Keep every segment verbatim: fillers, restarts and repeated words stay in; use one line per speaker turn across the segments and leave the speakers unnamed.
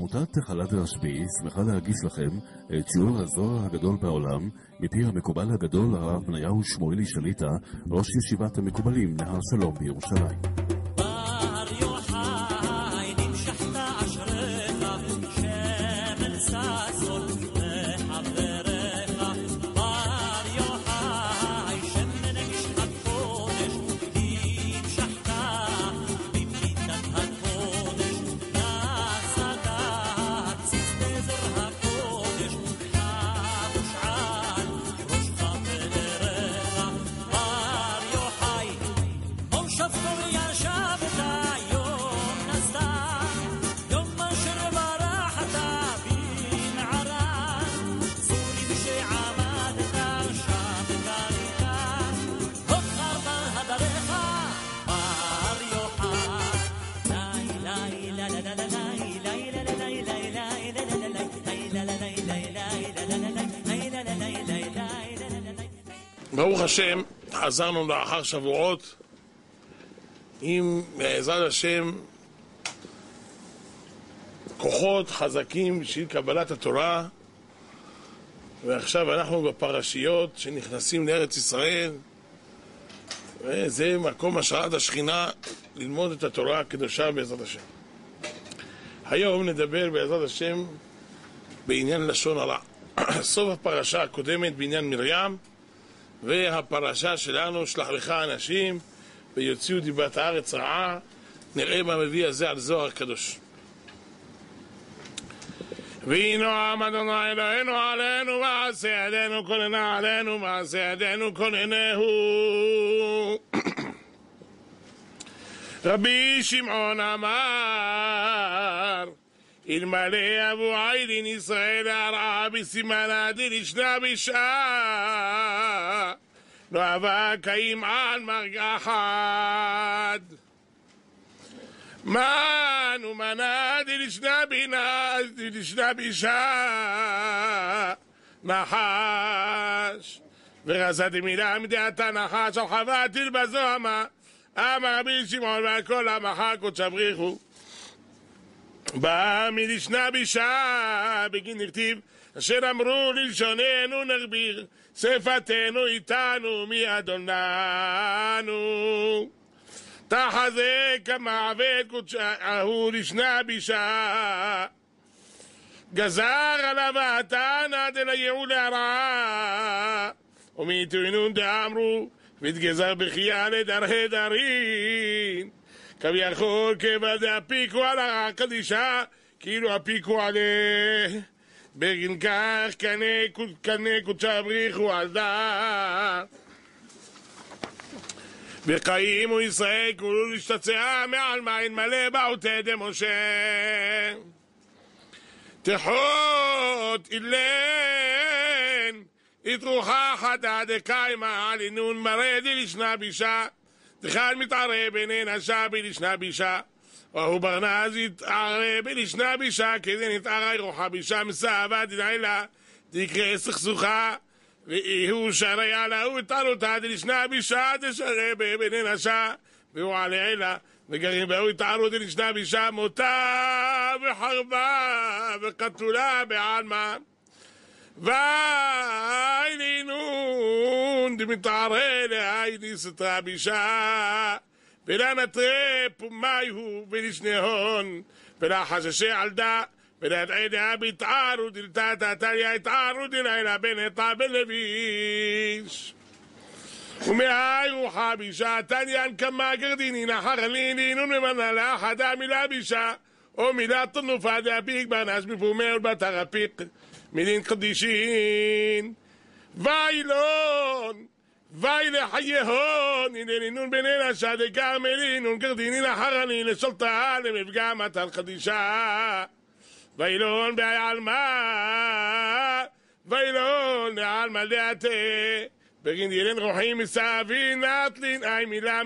עמותת חלת רשב"י שמחה להגיש לכם את שיעור הזוהר הגדול בעולם מפי המקובל הגדול הרב בניהו שמואלי שליטה, ראש ישיבת המקובלים נהר שלום בירושלים.
ברוך השם, חזרנו לאחר שבועות עם בעזרת השם כוחות חזקים בשביל קבלת התורה, ועכשיו אנחנו בפרשיות שנכנסים לארץ ישראל, וזה מקום השראת השכינה ללמוד את התורה הקדושה בעזרת השם. היום נדבר בעזרת השם בעניין לשון הרע. סוף הפרשה הקודמת בעניין מרים, והפרשה שלנו שלח לך אנשים ויוציאו דיבת הארץ רעה. נראה מה מביא הזה על זוהר הקדוש. וינועם אדוני אלוהינו עלינו מעשה ידינו כוננה עלינו מעשה ידינו כוננהו. רבי שמעון אמר אלמלא אבו עידין ישראל הרעה בסימנה דלשנה בשעה לא אבא קיים על מרגע אחד מנו מנה דלשנה בינה דלשנה בשעה נחש ורזתי מילה מדעתה נחש על חווה תלבזו אמה אמר רבי שמעון ועל כל המחר קודש הבריחו בא מלשנה בשעה בגין נכתיב אשר אמרו ללשוננו נגביר שפתנו איתנו מאדוננו תחזק המעבד קודשהו לשנה בשעה גזר עליו התנא דלייעול הרעה ומתוינון דאמרו מתגזר בחייה לדרהי דרין כביכול כבד הפיקו על הקדישה כאילו הפיקו עליה בגין כך קנה קודשה בריחו על דה וקיימו ישראל כולו להשתצע מעל מים מלא בעותי דמשה תחות אילן התרוחה חדה דקיימה על אינון מרדי לשנה בישה דחל מתערה ביני נשה בלשנה בישה והוא ברנז יתערה בלשנה בישה כדי נתערה ירוחה בישה מסעבה דלילה תקרא סכסוכה ואיהו שריה להוא התערותה דלשנה בישה תשרה ביני נשה והוא עלילה וגרים והוא התערו דלשנה בישה מותה וחרבה וקטולה בעלמה ואילינון דמתערה להיידי סתרה בישה ולנטרה פומייהו ולשניהון ולחששי עלדה ולדעדה בתערו דלתה תתליה התערו דלילה בנטע בלביש ומאי רוחה בישה תליין כמה גרדיני נחר לינינון ממנה לאחדה מילה בישה או מילה תנופה דאפיק ברנש בפומי ולבטר הפיק מילין קדישין ואילון ואילה חייהון אינינון בנינה שדה כרמלינון גרדיני לחרני לשלטה למפגע מטל קדישה ואילון בעלמה ואילון לעלמה דעתה בגין ילין רוחי מסעבי נטלין אי מילה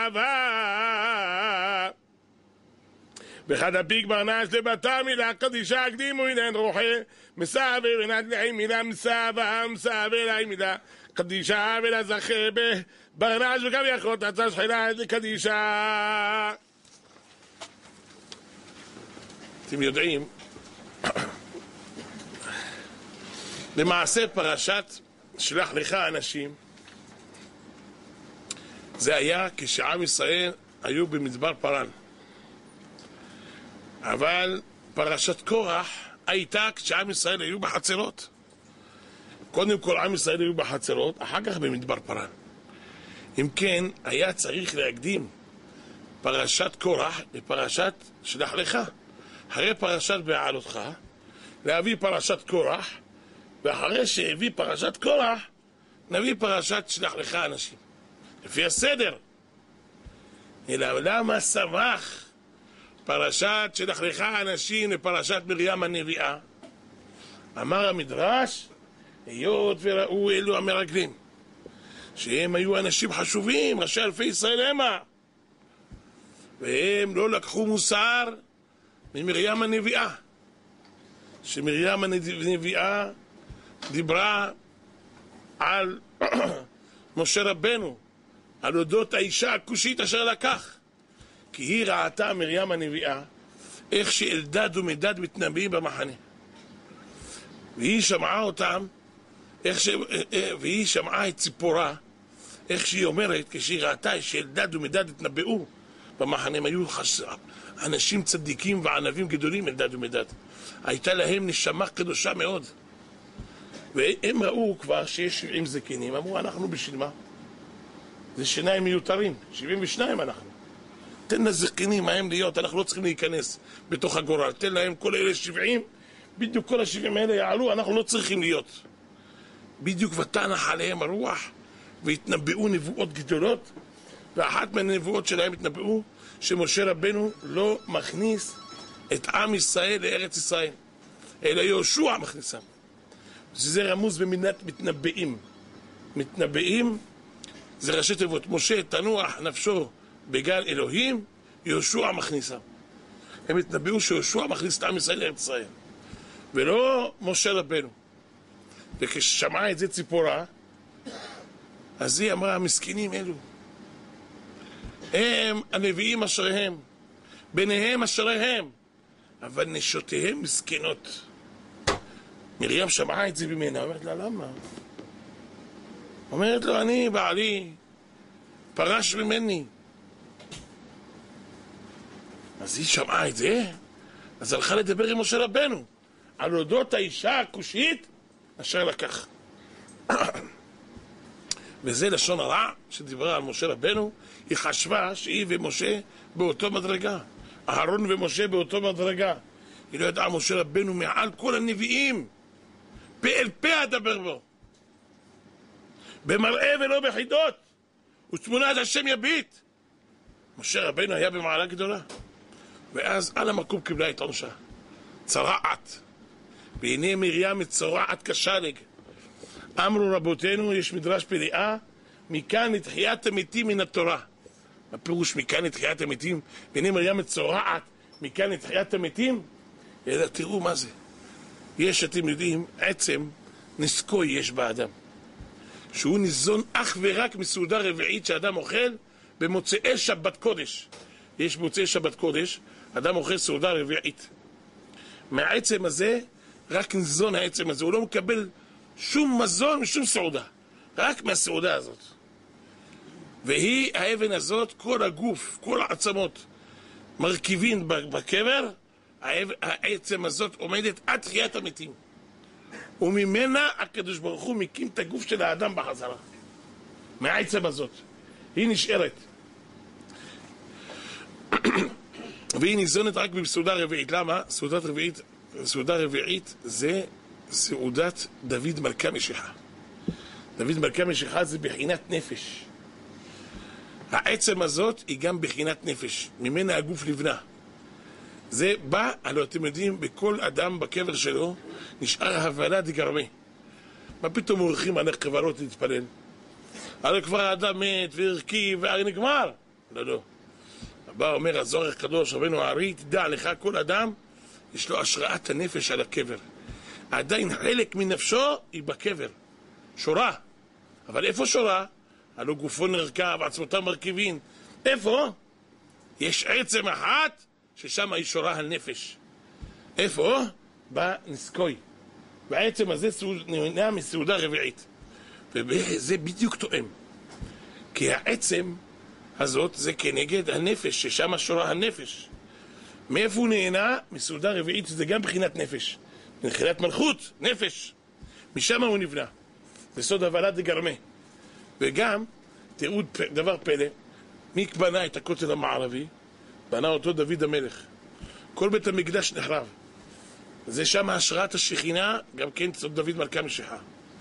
מסעבה בחד הפיק ברנש לבטה מילה קדישה הקדימו אינן רוחי מסעבה ונטלין מילה מסעבה מסעבה לאי מילה קדישה ולזכה ברנש וגם יכול תצא שחילה לקדישה. אתם יודעים למעשה פרשת שלח לך אנשים זה היה כשעם ישראל היו במדבר פרן, אבל פרשת קורח הייתה כשעם ישראל היו בחצרות. קודם כל עם ישראל היו בחצרות, אחר כך במדבר פרן. אם כן, היה צריך להקדים פרשת קורח לפרשת שלח לך. אחרי פרשת בעלותך להביא פרשת קורח, ואחרי שהביא פרשת קורח נביא פרשת שלח לך אנשים, לפי הסדר. אלא למה סמך פרשת שלח לך אנשים לפרשת מרים הנביאה? אמר המדרש, היות וראו אלו המרגלים שהם היו אנשים חשובים, ראשי אלפי ישראל המה, והם לא לקחו מוסר ממרים הנביאה, שמרים הנביאה דיברה על משה רבנו, על אודות האישה הכושית אשר לקח, כי היא ראתה מרים הנביאה איך שאלדד ומדד מתנבאים במחנה, והיא שמעה אותם, איך ש... והיא שמעה את ציפורה איך שהיא אומרת כשהיא ראתה שאלדד ומדד התנבאו במחנה. הם היו חס... אנשים צדיקים וענבים גדולים, אלדד ומדד, הייתה להם נשמה קדושה מאוד, והם ראו כבר שיש שבעים זקנים, אמרו אנחנו בשביל מה? זה שיניים מיותרים, שבעים ושניים אנחנו, תן לזקנים מהם להיות, אנחנו לא צריכים להיכנס בתוך הגורל, תן להם כל אלה שבעים, בדיוק כל השבעים האלה יעלו, אנחנו לא צריכים להיות. בדיוק ותנח עליהם הרוח והתנבאו נבואות גדולות, ואחת מהנבואות שלהם התנבאו שמשה רבנו לא מכניס את עם ישראל לארץ ישראל, אלא יהושע מכניסם. זה רמוז במינת מתנבאים. מתנבאים זה ראשי תיבות, משה תנוח נפשו בגן אלוהים, יהושע מכניסם. הם התנבאו שיהושע מכניס את עם ישראל לארץ ישראל, ולא משה רבנו. וכששמעה את זה ציפורה, אז היא אמרה, המסכנים אלו הם הנביאים אשריהם, ביניהם אשריהם, אבל נשותיהם מסכנות. מרים שמעה את זה ממנה, אומרת לה, למה? אומרת לו, אני בעלי פרש ממני. אז היא שמעה את זה, אז הלכה לדבר עם משה רבנו על אודות האישה הכושית אשר לקח. וזה לשון הרע שדיברה על משה רבנו. היא חשבה שהיא ומשה באותו מדרגה, אהרון ומשה באותו מדרגה. היא לא ידעה משה רבנו מעל כל הנביאים, פה אל פה אדבר בו, במראה ולא בחידות, ותמונת השם יביט. משה רבנו היה במעלה גדולה, ואז על המקום קיבלה את עונשה, צרעת. והנה מרים מצורעת כשלג. אמרו רבותינו, יש מדרש פליאה, מכאן לתחיית המתים מן התורה. הפירוש מכאן לתחיית המתים, והנה מרים מצורעת, מכאן לתחיית המתים. אלא תראו מה זה. יש, אתם יודעים, עצם נסקוי יש באדם, שהוא ניזון אך ורק מסעודה רביעית שאדם אוכל במוצאי שבת קודש. יש מוצאי שבת קודש, אדם אוכל סעודה רביעית. מהעצם הזה, רק ניזון העצם הזה, הוא לא מקבל שום מזון משום סעודה, רק מהסעודה הזאת. והיא האבן הזאת, כל הגוף, כל העצמות מרכיבים בקבר, העצם הזאת עומדת עד תחיית המתים, וממנה הקדוש ברוך הוא מקים את הגוף של האדם בחזרה. מהעצם הזאת היא נשארת, והיא ניזונת רק בסעודה רביעית. למה? סעודת רביעית, סעודה רביעית זה סעודת דוד מלכה משיחה. דוד מלכה משיחה זה בחינת נפש. העצם הזאת היא גם בחינת נפש, ממנה הגוף לבנה. זה בא, הלוא אתם יודעים, בכל אדם בקבר שלו נשאר הבלה דגרמי. מה פתאום הולכים על קברות להתפלל? הרי כבר האדם מת והרכיב והרי נגמר. לא, לא. הבא אומר הזוהר הקדוש רבנו הארי, תדע לך, כל אדם יש לו השראת הנפש על הקבר. עדיין חלק מנפשו היא בקבר, שורה. אבל איפה שורה? הלוא גופו נרכב, עצמותיו מרכיבים. איפה? יש עצם אחת ששם היא שורה הנפש. איפה? בא נסקוי. והעצם הזה נהנה מסעודה רביעית. וזה בדיוק תואם. כי העצם הזאת זה כנגד הנפש, ששם שורה הנפש. מאיפה הוא נהנה? מסעודה רביעית, שזה גם בחינת נפש. מבחינת מלכות, נפש. משם הוא נבנה. בסוד הוולד דגרמה. וגם, תראו דבר פלא, מי בנה את הכותל המערבי? בנה אותו דוד המלך. כל בית המקדש נחרב. זה שם השראת השכינה, גם כן סוד דוד מלכה משיחה.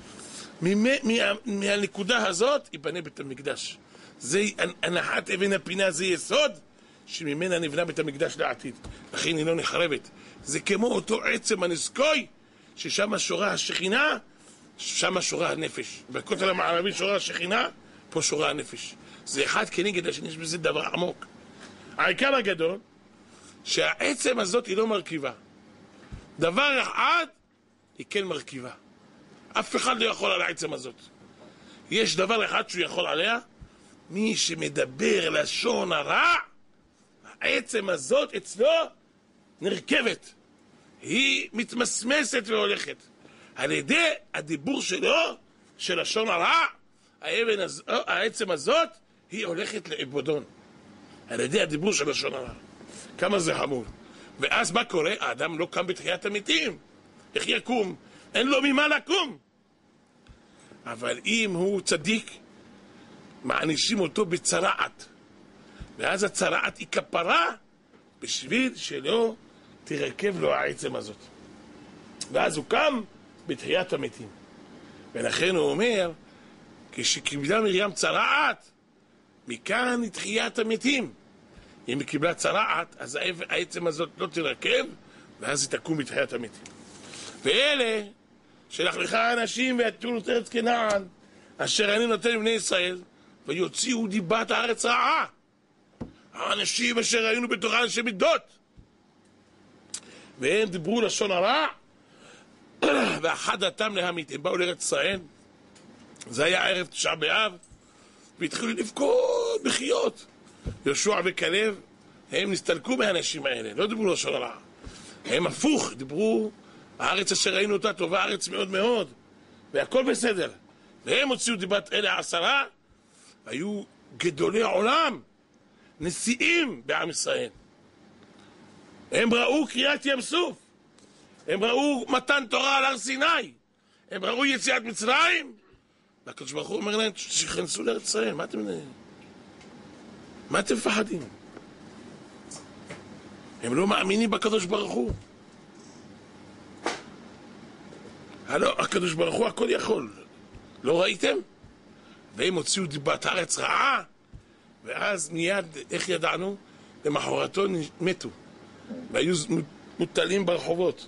מה, מהנקודה הזאת ייבנה בית המקדש. זה הנחת אבן הפינה, זה יסוד שממנה נבנה בית המקדש לעתיד. לכן היא לא נחרבת. זה כמו אותו עצם הנסקוי, ששם שורה השכינה, שם שורה הנפש. בכותל המערבי שורה השכינה, פה שורה הנפש. זה אחד כנגד השני, יש בזה דבר עמוק. העיקר הגדול, שהעצם הזאת היא לא מרכיבה. דבר אחד, היא כן מרכיבה. אף אחד לא יכול על העצם הזאת. יש דבר אחד שהוא יכול עליה, מי שמדבר לשון הרע, העצם הזאת אצלו נרכבת. היא מתמסמסת והולכת. על ידי הדיבור שלו, של לשון הרע, האבן הז... העצם הזאת, היא הולכת לאבודון. על ידי הדיבור של לשון הרע. כמה זה חמור. ואז מה קורה? האדם לא קם בתחיית המתים. איך יקום? אין לו ממה לקום. אבל אם הוא צדיק, מענישים אותו בצרעת. ואז הצרעת היא כפרה בשביל שלא תרכב לו העצם הזאת. ואז הוא קם בתחיית המתים. ולכן הוא אומר, כשקיבלה מרים צרעת, מכאן תחיית המתים. אם היא קיבלה צרעת, אז העצם הזאת לא תרכב, ואז היא תקום בתחיית המתים. ואלה שלח אנשים ויתנו את ארץ כנען, אשר אני נותן לבני ישראל, ויוציאו דיבת הארץ רעה. האנשים אשר היינו בתוכה אנשי מידות. והם דיברו לשון הרע, ואחדתם להמית. הם באו לארץ ישראל, זה היה ערב תשעה באב, והתחילו לבכות בחיות. יהושע וכלב, הם נסתלקו מהאנשים האלה, לא דיברו לשון הרע. הם הפוך, דיברו, הארץ אשר ראינו אותה טובה, ארץ מאוד מאוד, והכל בסדר. והם הוציאו דיבת אלה עשרה, היו גדולי העולם, נשיאים בעם ישראל. הם ראו קריאת ים סוף, הם ראו מתן תורה על הר סיני, הם ראו יציאת מצרים, והקדוש ברוך הוא אומר להם, שכנסו לארץ ישראל, מה אתם מדברים? מה אתם מפחדים? הם לא מאמינים בקדוש ברוך הוא. הלא, הקדוש ברוך הוא הכל יכול. לא ראיתם? והם הוציאו דיבת הארץ רעה, ואז מיד, איך ידענו? למחרתו מתו, והיו מוטלים ברחובות.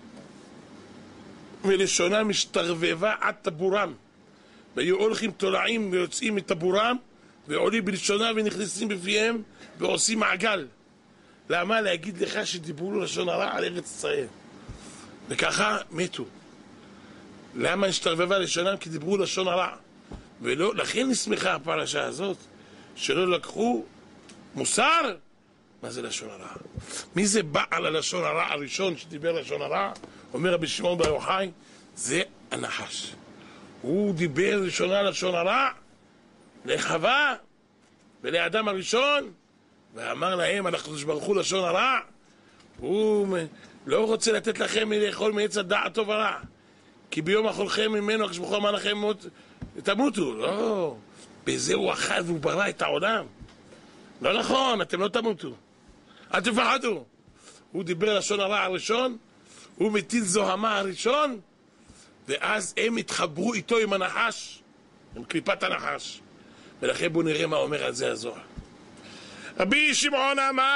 ולשונה משתרבבה עד טבורם, והיו הולכים תולעים ויוצאים מטבורם, ועולים בלשונה ונכנסים בפיהם ועושים מעגל. למה? להגיד לך שדיברו לשון הרע על ארץ ישראל. וככה מתו. למה השתרבבה לשונם? כי דיברו לשון הרע. ולא, לכן נסמכה הפרשה הזאת, שלא לקחו מוסר. מה זה לשון הרע? מי זה בעל הלשון הרע הראשון שדיבר לשון הרע? אומר רבי שמעון בר יוחאי, זה הנחש. הוא דיבר ראשונה לשון הרע לחווה ולאדם הראשון, ואמר להם, אנחנו תשברכו לשון הרע. הוא לא רוצה לתת לכם לאכול מעץ הדעת טוב ורע, כי ביום אכולכם ממנו הקדוש ברוך הוא אמר לכם תמותו. לא, בזה הוא אכל והוא ברא את העולם. לא נכון, אתם לא תמותו, אל תפחדו. הוא דיבר לשון הרע הראשון, הוא מטיל זוהמה הראשון, ואז הם התחברו איתו עם הנחש, עם קליפת הנחש. ולכן בואו נראה מה אומר על זה הזוהר. רבי שמעון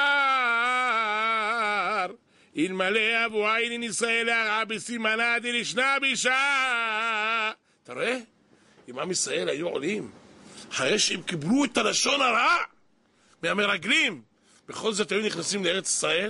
אמר, אלמלא אבו עין ישראל הרע בסימנה דלשנה בישה. אתה רואה? אם עם ישראל היו עולים, אחרי שהם קיבלו את הלשון הרע מהמרגלים, בכל זאת היו נכנסים לארץ ישראל,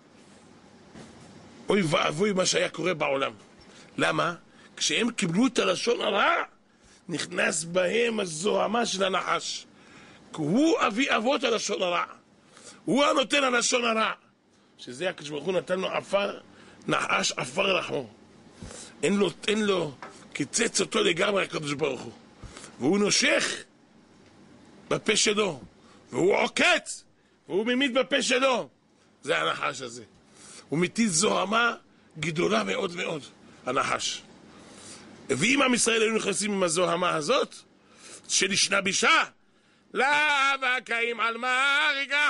אוי ואבוי מה שהיה קורה בעולם. למה? כשהם קיבלו את הלשון הרע, נכנס בהם הזוהמה של הנחש. כי הוא אבי אבות הלשון הרע. הוא הנותן הלשון הרע. שזה הקדוש ברוך הוא נתן לו עפר נחש עפר לחמו. אין לו, אין לו, קיצץ אותו לגמרי הקדוש ברוך הוא. והוא נושך בפה שלו, והוא עוקץ, והוא ממית בפה שלו. זה הנחש הזה. הוא מתיז זוהמה גדולה מאוד מאוד, הנחש. ואם עם ישראל היו נכנסים עם הזוהמה הזאת, שנשנה בישה, לאבקאים על מה רגע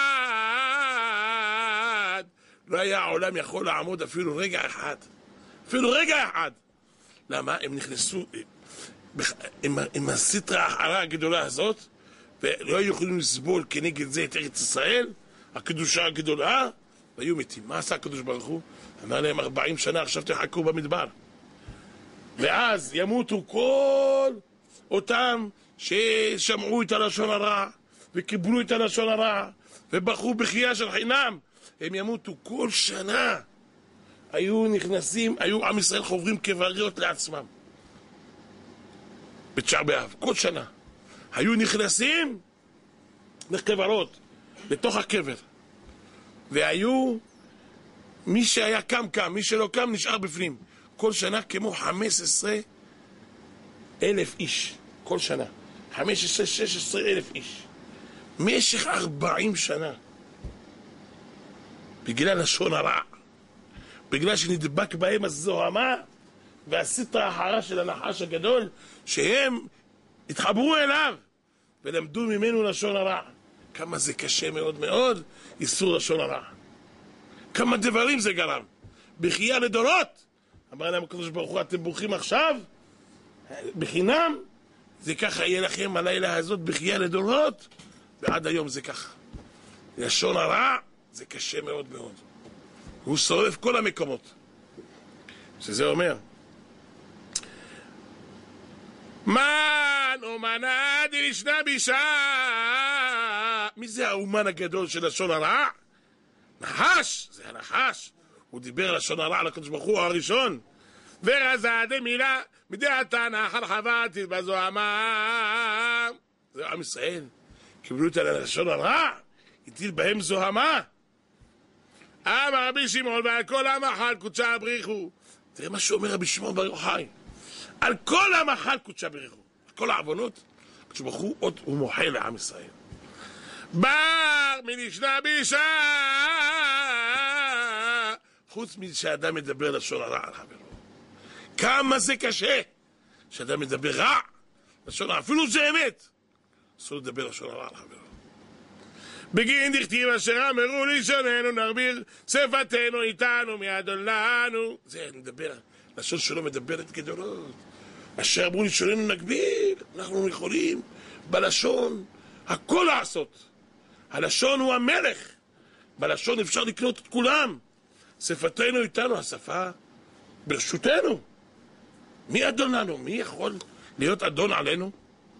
אחד, לא היה העולם יכול לעמוד אפילו רגע אחד. אפילו רגע אחד. למה? הם נכנסו עם, עם הסטרה החרה הגדולה הזאת, ולא היו יכולים לסבול כנגד זה את ארץ ישראל, הקדושה הגדולה, והיו מתים. מה עשה הקדוש ברוך הוא? אמר להם ארבעים שנה, עכשיו תחכו במדבר. ואז ימותו כל אותם ששמעו את הלשון הרע, וקיבלו את הלשון הרע, ובחרו בחייה של חינם. הם ימותו כל שנה. היו נכנסים, היו עם ישראל חוברים כבריות לעצמם. בתשעה באב, כל שנה. היו נכנסים לכברות, לתוך הקבר. והיו, מי שהיה קם קם, מי שלא קם נשאר בפנים. כל שנה כמו חמש עשרה אלף איש. כל שנה. חמש עשרה שש עשרה אלף איש. משך ארבעים שנה. בגלל לשון הרע. בגלל שנדבק בהם הזוהמה והסטרה החרה של הנחש הגדול, שהם התחברו אליו ולמדו ממנו לשון הרע. כמה זה קשה מאוד מאוד, איסור לשון הרע. כמה דברים זה גרם. בחייה לדורות. אמר להם הקדוש ברוך הוא, אתם בורחים עכשיו בחינם, זה ככה יהיה לכם הלילה הזאת בחייה לדורות, ועד היום זה ככה. לשון הרע זה קשה מאוד מאוד. הוא שורף כל המקומות. שזה אומר, מן אומנה דלישנה בישה. מי זה האומן הגדול של לשון הרע? נחש, זה הנחש. הוא דיבר לשון הרע על הקדוש ברוך הוא הראשון. ורזה דמילה מדעתה נחל חוות בזוהמה. זה עם ישראל. קיבלו את הלשון הרע, הטיל בהם זוהמה. אמר רבי שמעון ועל כל המחל קודשה בריחו. תראה מה שאומר רבי שמעון בר יוחאי. על כל המחל קודשה בריחו. על כל העוונות, הקדוש ברוך הוא עוד הוא מוחל לעם ישראל. בר מלישנה בישה. חוץ משאדם מדבר לשון הרע על חברו. כמה זה קשה שאדם מדבר רע לשון הרע. אפילו זה אמת. אסור לדבר לשון הרע על חברו. בגין דכתיב אשר אמרו לשוננו נרביר שפתנו איתנו מידון לנו. זה נדבר, לשון שלו מדברת גדולות. אשר אמרו לשוננו נגביר, אנחנו יכולים בלשון הכל לעשות. הלשון הוא המלך, בלשון אפשר לקנות את כולם. שפתנו איתנו, השפה ברשותנו. מי אדון לנו? מי יכול להיות אדון עלינו?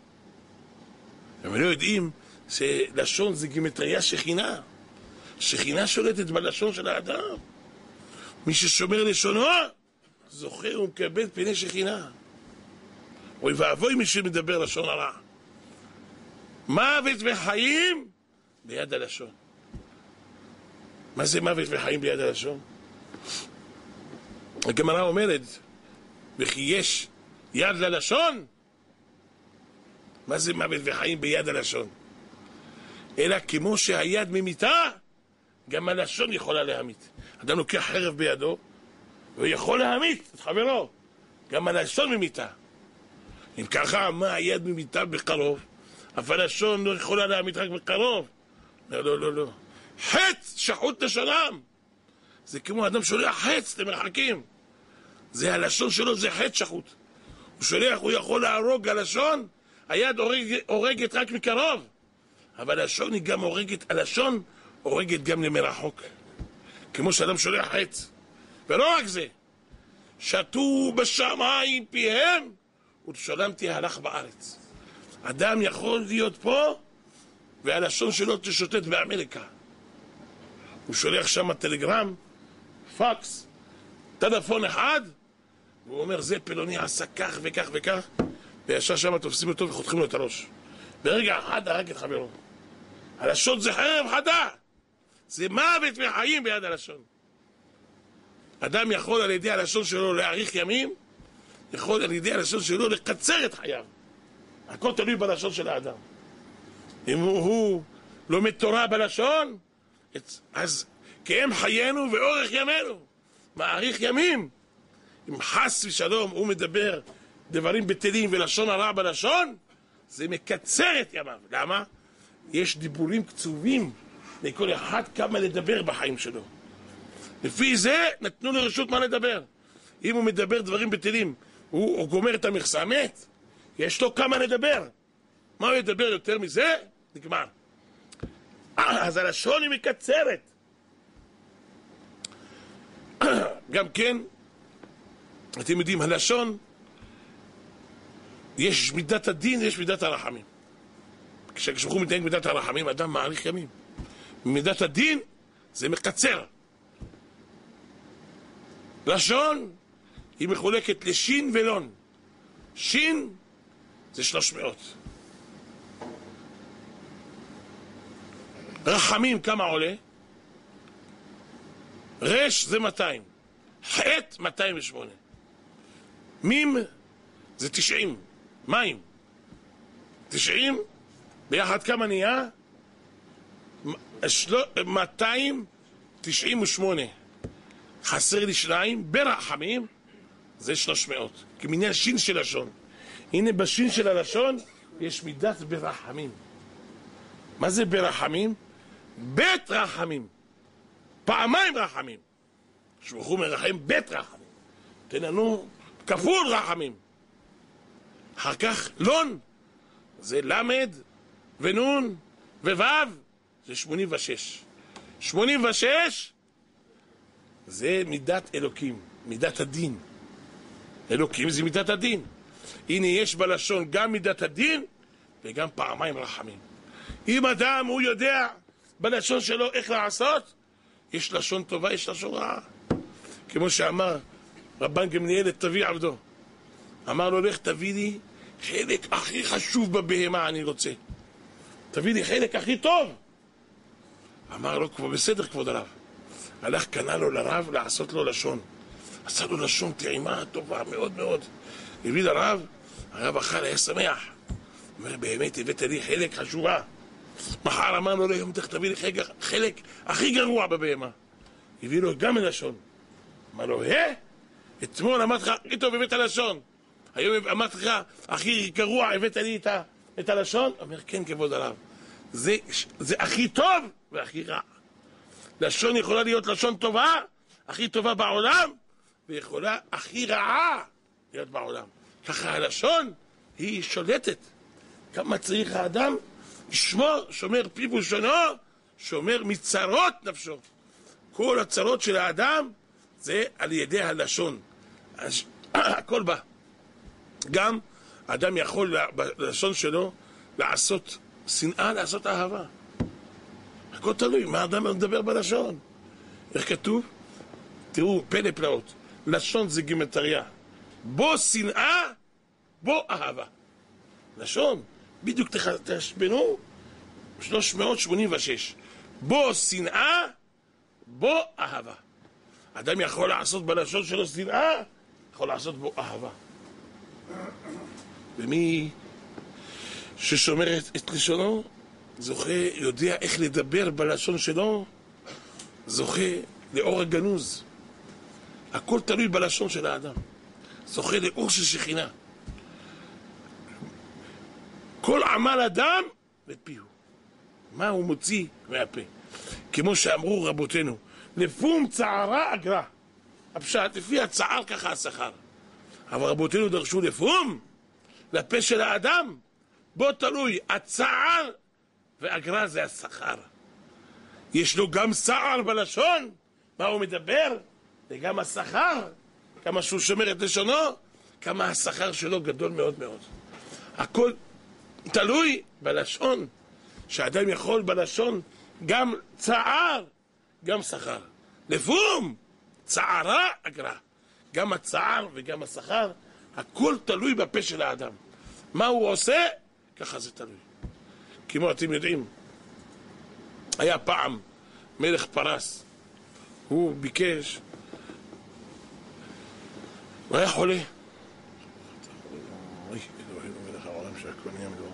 הם לא יודעים שלשון זה גימטריה שכינה. שכינה שולטת בלשון של האדם. מי ששומר לשונו זוכה ומקבל פני שכינה. אוי ואבוי מי שמדבר לשון הרע. מוות וחיים ביד הלשון. מה זה מוות וחיים ביד הלשון? הגמרא אומרת, וכי יש יד ללשון? מה זה מוות וחיים ביד הלשון? אלא כמו שהיד ממיתה, גם הלשון יכולה להמית. אדם לוקח חרב בידו, ויכול להמית את חברו. גם הלשון ממיתה. אם ככה, מה היד ממיתה בקרוב? אבל הלשון לא יכולה להמית רק בקרוב. לא, לא, לא, לא. חץ שחוט לשונם. זה כמו אדם שולח חץ למרחקים. זה הלשון שלו, זה חץ שחוט. הוא שולח, הוא יכול להרוג הלשון, היד הורג, הורגת רק מקרוב. אבל הלשון היא גם הורגת, הלשון הורגת גם למרחוק. כמו שאדם שולח חץ. ולא רק זה, שתו בשמיים פיהם, ושלמתי הלך בארץ. אדם יכול להיות פה, והלשון שלו תשוטט באמריקה. הוא שולח שם טלגרם, פקס, טלפון אחד, והוא אומר, זה פלוני עשה כך וכך וכך, וישר שם תופסים אותו וחותכים לו את הראש. ברגע אחד הרג את חברו. הלשון זה חרב חדה. זה מוות וחיים ביד הלשון. אדם יכול על ידי הלשון שלו להאריך ימים, יכול על ידי הלשון שלו לקצר את חייו. הכל תלוי בלשון של האדם. אם הוא, הוא לומד תורה בלשון, אז כאם חיינו ואורך ימינו, מאריך ימים. אם חס ושלום הוא מדבר דברים בטלים ולשון הרע בלשון, זה מקצר את ימיו. למה? יש דיבורים קצובים לכל אחד כמה לדבר בחיים שלו. לפי זה נתנו לו רשות מה לדבר. אם הוא מדבר דברים בטלים, הוא, הוא גומר את המכסה, מת. יש לו כמה לדבר. מה הוא ידבר יותר מזה? נגמר. אז הלשון היא מקצרת. גם כן, אתם יודעים, הלשון, יש מידת הדין, יש מידת הרחמים. כשברוך מתנהג מידת הרחמים, אדם מאריך ימים. מידת הדין זה מקצר. לשון היא מחולקת לשין ולון. שין זה שלוש מאות. רחמים כמה עולה? רש זה מאתיים. חטא מאתיים ושמונה. מים זה תשעים. מים. תשעים ביחד כמה נהיה? מאתיים תשעים ושמונה. חסר לי שניים. ברחמים זה שלוש מאות. כמניין שין של לשון. הנה בשין של הלשון יש מידת ברחמים. מה זה ברחמים? בית רחמים. פעמיים רחמים. שבחו מרחם בית רחמים. תן לנו כפול רחמים. אחר כך לון זה למד ונון ווו זה שמונים ושש. שמונים ושש זה מידת אלוקים, מידת הדין. אלוקים זה מידת הדין. הנה יש בלשון גם מידת הדין וגם פעמיים רחמים. אם אדם הוא יודע בלשון שלו איך לעשות, יש לשון טובה, יש לשון רעה. כמו שאמר רבן גמליאל תביא עבדו, אמר לו לך תביא לי חלק הכי חשוב בבהמה אני רוצה, תביא לי חלק הכי טוב. אמר לו כבר בסדר כבוד הרב. הלך קנה לו לרב לעשות לו לשון, עשה לו לשון טעימה טובה מאוד מאוד, הביא לרב, הרב אכל היה שמח, אומר באמת הבאת לי חלק חשובה. מחר אמר לו ליום תכתבי לי חלק, חלק הכי גרוע בבהמה, הביא לו גם לשון. אמר לו אה? אתמול אמרת לך הכי טוב הבאת לשון, היום אמרת לך הכי גרוע הבאת לי את, ה, את הלשון? אומר כן כבוד הרב, זה, זה הכי טוב והכי רע. לשון יכולה להיות לשון טובה, הכי טובה בעולם, ויכולה הכי רעה להיות בעולם. ככה הלשון היא שולטת. כמה צריך האדם לשמור, שומר פיו ולשונו, שומר מצרות נפשו. כל הצרות של האדם זה על ידי הלשון. אז, הכל בא. גם האדם יכול בלשון שלו לעשות שנאה, לעשות אהבה. הכל תלוי, מה האדם מדבר בלשון? איך כתוב? תראו, פלא פלאות. לשון זה גימטריה. בו שנאה, בו אהבה. לשון, בדיוק תשבנו, שלוש מאות שמונים ושש. בו שנאה, בו אהבה. אדם יכול לעשות בלשון שלו שנאה, יכול לעשות בו אהבה. ומי ששומר את לשונו, זוכה, יודע איך לדבר בלשון שלו, זוכה לאור הגנוז. הכל תלוי בלשון של האדם. זוכה לאור של שכינה. כל עמל אדם בפיהו. מה הוא מוציא מהפה? כמו שאמרו רבותינו, לפום צערה אגרה. הפשט, לפי הצער ככה השכר. אבל רבותינו דרשו לפום, לפה של האדם, בו תלוי הצער ואגרה זה השכר. יש לו גם צער בלשון, מה הוא מדבר, וגם השכר, כמה שהוא שומר את לשונו, כמה השכר שלו גדול מאוד מאוד. הכל תלוי בלשון, שאדם יכול בלשון גם צער, גם שכר. לפום, צערה אגרה. גם הצער וגם השכר, הכל תלוי בפה של האדם. מה הוא עושה, ככה זה תלוי. כמו אתם יודעים, היה פעם מלך פרס, הוא ביקש הוא היה חולה. אוי, אלוהינו מלך העולם שהכל נהיה מדור.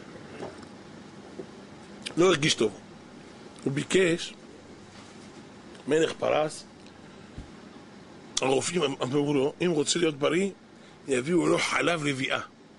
לא הרגיש טוב. הוא ביקש, מלך פרס, הרופאים אמרו לו, אם רוצה להיות בריא, יביאו לו חלב לביאה.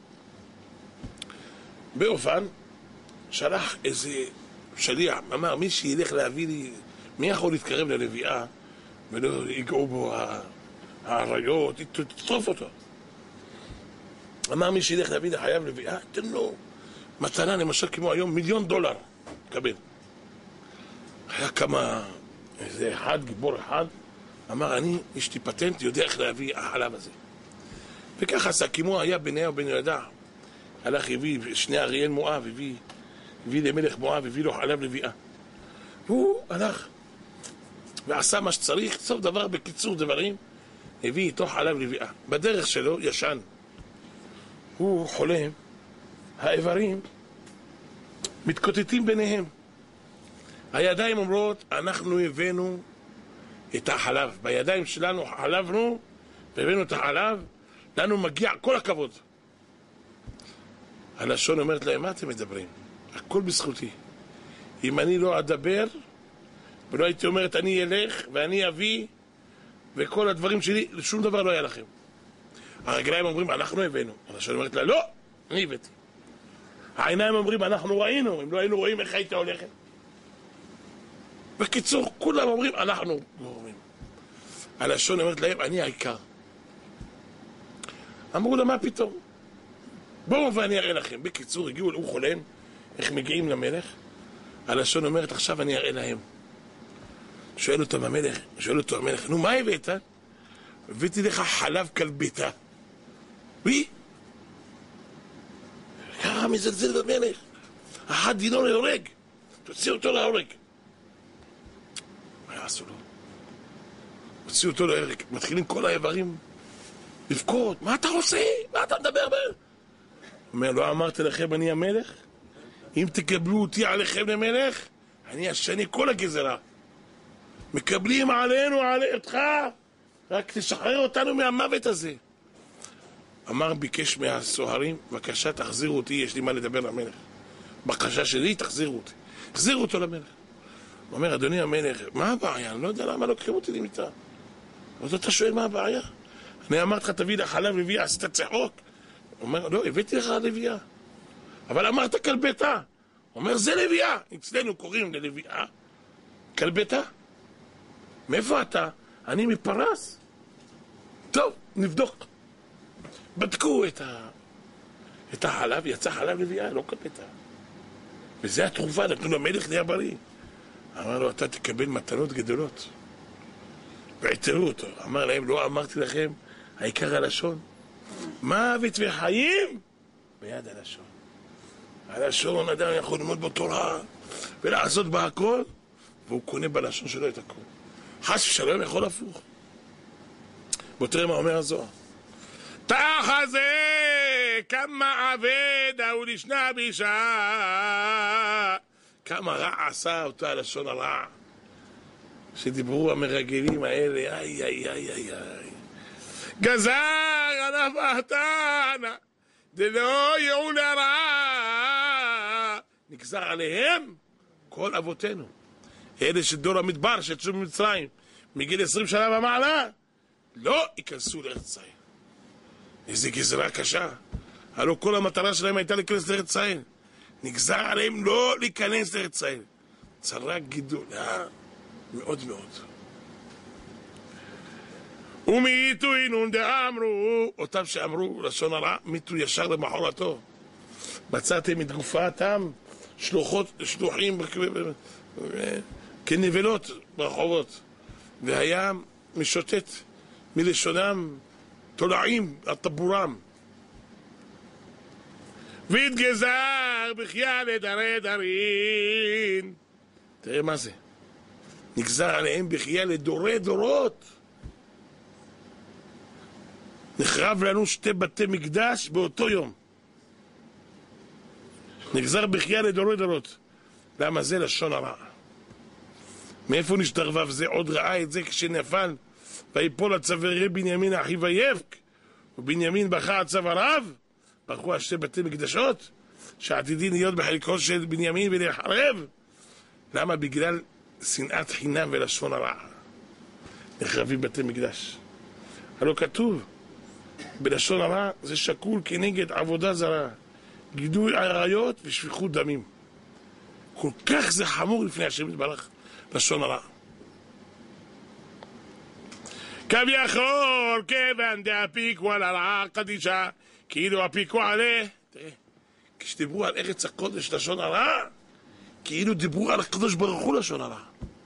באופן, שלח איזה שליח, אמר, מי שילך להביא לי, מי יכול להתקרב ללביאה, ולא יגעו בו העריות, תטרוף אותו. אמר, מי שילך להביא לי חייב לביאה, תן לו מתנה, למשל כמו היום, מיליון דולר, קבל. היה כמה, איזה אחד, גיבור אחד, אמר, אני, יש לי פטנט, יודע איך להביא החלב הזה. וככה עשה, כמו היה בניה ובן יהודה, הלך, הביא שני אריאל מואב, הביא, הביא למלך מואב, הביא לו חלב לביאה. והוא הלך, ועשה מה שצריך, סוף דבר, בקיצור דברים, הביא איתו חלב לביאה. בדרך שלו, ישן. הוא חולם, האיברים מתקוטטים ביניהם. הידיים אומרות, אנחנו הבאנו את החלב. בידיים שלנו חלבנו, והבאנו את החלב, לנו מגיע כל הכבוד. הלשון אומרת להם, מה אתם מדברים? הכל בזכותי. אם אני לא אדבר, ולא הייתי אומרת, אני אלך ואני אביא, וכל הדברים שלי, שום דבר לא היה לכם. הרגליים אומרים, אנחנו הבאנו. הלשון אומרת לה, לא, אני הבאתי. העיניים אומרים, אנחנו ראינו, אם לא היינו רואים איך היית הולכת. בקיצור, כולם אומרים, אנחנו לא אומרים. הלשון אומרת להם, אני העיקר. אמרו לה, מה פתאום? בואו ואני אראה לכם. בקיצור, הגיעו, הוא חולם, איך מגיעים למלך. הלשון אומרת, עכשיו אני אראה להם. שואל אותו המלך, שואל אותו המלך, נו, מה הבאת? הבאתי לך חלב כלביתה. וי? ככה מזלזל במלך. אחד דינו להורג. תוציא אותו להורג. מה יעשו לו? תוציא אותו להורג. מתחילים כל האיברים לבכות. מה אתה עושה? מה אתה מדבר בה? אומר, לא אמרתי לכם אני המלך? אם תקבלו אותי עליכם למלך, אני אשנה כל הגזרה. מקבלים עלינו, עלי אותך, רק תשחרר אותנו מהמוות הזה. אמר, ביקש מהסוהרים, בבקשה תחזירו אותי, יש לי מה לדבר למלך. בקשה שלי, תחזירו אותי. תחזירו אותו למלך. הוא אומר, אדוני המלך, מה הבעיה? אני לא יודע למה לוקחים אותי למיטה. אז אתה שואל מה הבעיה? אני אמרתי לך, תביא לך חלב לביאה, עשית צחוק. הוא אומר, לא, הבאתי לך לביאה. אבל אמרת כלבתה. הוא אומר, זה לביאה. אצלנו קוראים ללביאה כלבתה. מאיפה אתה? אני מפרס. טוב, נבדוק. בדקו את, ה... את החלב, יצא חלב לביאה, לא כלבתה. וזה התרופה, נתנו למלך נהיה בריא. אמר לו, אתה תקבל מתנות גדולות. והתרו אותו. אמר להם, לא אמרתי לכם, העיקר הלשון. מוות וחיים ביד הלשון. הלשון, אדם יכול ללמוד בו תורה ולעשות בה הכל, והוא קונה בלשון שלו את הכל. חס ושלום יכול הפוך. בוא תראה מה אומר הזוהר. תחזה כמה עבדה ולשנה בישה, כמה רע עשה אותה הלשון הרע שדיברו המרגלים האלה. איי איי איי איי איי גזר עליו התנא דלא יעול הרע, נגזר עליהם כל אבותינו, אלה שדור המדבר שיצאו ממצרים מגיל עשרים שנה ומעלה, לא ייכנסו לארץ ישראל. איזה גזרה קשה. הלוא כל המטרה שלהם הייתה להיכנס לארץ ישראל, נגזר עליהם לא להיכנס לארץ ישראל. צרה גדולה מאוד מאוד. ומיתו אינון דאמרו, אותם שאמרו לשון הרע, מיתו ישר למחרתו. מצאתם את גופתם שלוחות, שלוחים כנבלות ברחובות, והיה משוטט מלשונם תולעים על טבורם. והתגזר בכיה לדרי דרין. תראה מה זה, נגזר עליהם בכיה לדורי דורות. נחרב לנו שתי בתי מקדש באותו יום. נגזר בכיה לדורי דורות. למה? זה לשון הרע. מאיפה נשתרבב? זה עוד ראה את זה כשנפל ויפול הצווארי בנימין אחיו ויבק, ובנימין בכה על צוואריו, ברחו על שתי בתי מקדשות, שעתידים להיות בחלקו של בנימין ולהחרב. למה? בגלל שנאת חינם ולשון הרע. נחרבים בתי מקדש. הלא כתוב, בלשון הרע זה שקול כנגד עבודה זרה, גידוי עריות ושפיכות דמים. כל כך זה חמור לפני השם יתברך, לשון הרע. כביכול כיוון דאפיקו על הרעה קדישה, כאילו אפיקו עליה. תראה, כשדיברו על ארץ הקודש לשון הרע, כאילו דיברו על הקדוש ברוך הוא לשון הרע.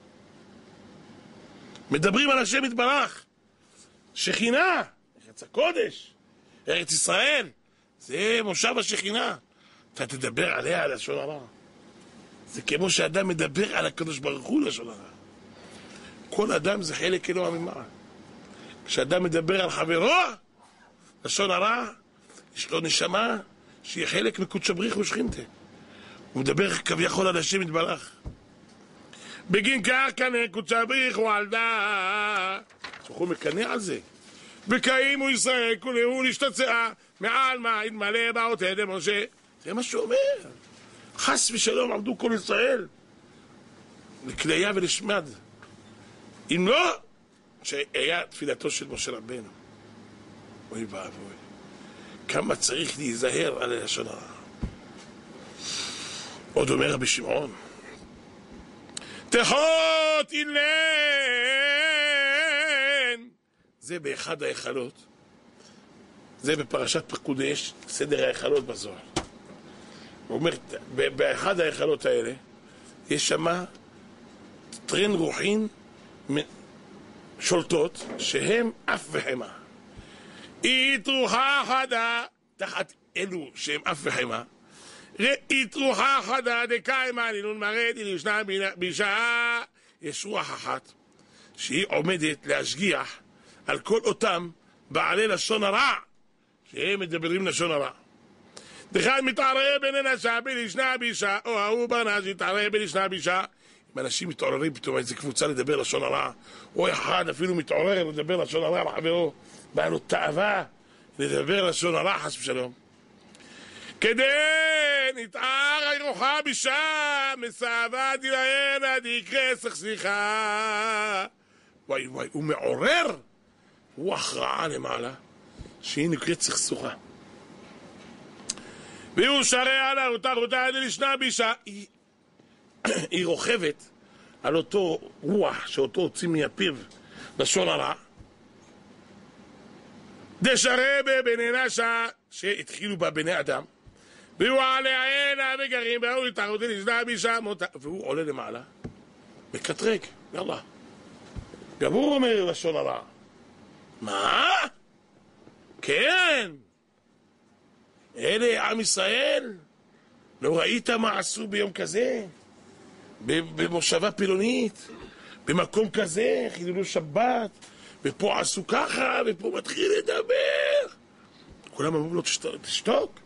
מדברים על השם יתברך, שכינה, ארץ הקודש, ארץ ישראל, זה מושב השכינה. אתה תדבר עליה לשון הרע. זה כמו שאדם מדבר על הקדוש ברוך הוא לשון הרע. כל אדם זה חלק אלוה ממעל. כשאדם מדבר על חברו לשון הרע, יש לו נשמה שהיא חלק מקודש בריך ושכינתה. הוא מדבר כביכול על השם יתברך. בגין כך כנה קודש בריך הוא על דה, הוא מקנה על זה. וקיימו ישראל כולהו להשתצעה מעל מה יתמלא באותיה דמשה. זה מה שהוא אומר. חס ושלום עמדו כל ישראל לכליה ולשמד. אם לא, שהיה תפילתו של משה רבנו. אוי ואבוי, כמה צריך להיזהר על לשון הרע. עוד אומר רבי שמעון, תחות אילן, זה באחד ההיכלות, זה בפרשת פקודי אש, סדר ההיכלות בזוהר. הוא אומר, באחד ההיכלות האלה יש שמה טרן רוחין שולטות שהם אף וחמה. אית רוחה חדה, תחת אלו שהם אף וחמה, ראית רוחה חדה דקיימה לינון מרד ישנה בשעה. יש רוח אחת שהיא עומדת להשגיח על כל אותם בעלי לשון הרע שהם מדברים לשון הרע. דחד מתערב בין אנשה בלשנה בישה, או ההוא בנה שהתערב בלשנה בישה. אם אנשים מתעוררים פתאום איזה קבוצה לדבר לשון הרע, או אחד אפילו מתעורר לדבר לשון הרע לחברו, בא לו תאווה לדבר לשון הרע חס ושלום, כדי נתער הירוחה בישה מסעבה דילהנה דיקרא סכסכה. וואי וואי, הוא מעורר רוח רעה למעלה שהיא נקראת סכסוכה. והוא שרע לה אותה אותה דלשנה בישה. היא, היא רוכבת על אותו רוח שאותו הוציא מהפיו לשון הרע. דשרה בבני נשה שהתחילו בה בני אדם, והוא עליה הנה וגרים והוא התערות דלשנה בישה מותה. והוא עולה למעלה מקטרק, יאללה, גם הוא אומר לשון הרע. מה? כן, אלה עם ישראל, לא ראית מה עשו ביום כזה במושבה פילונית, במקום כזה חיללו שבת, ופה עשו ככה, ופה מתחיל לדבר. כולם אמרו לו תשתוק.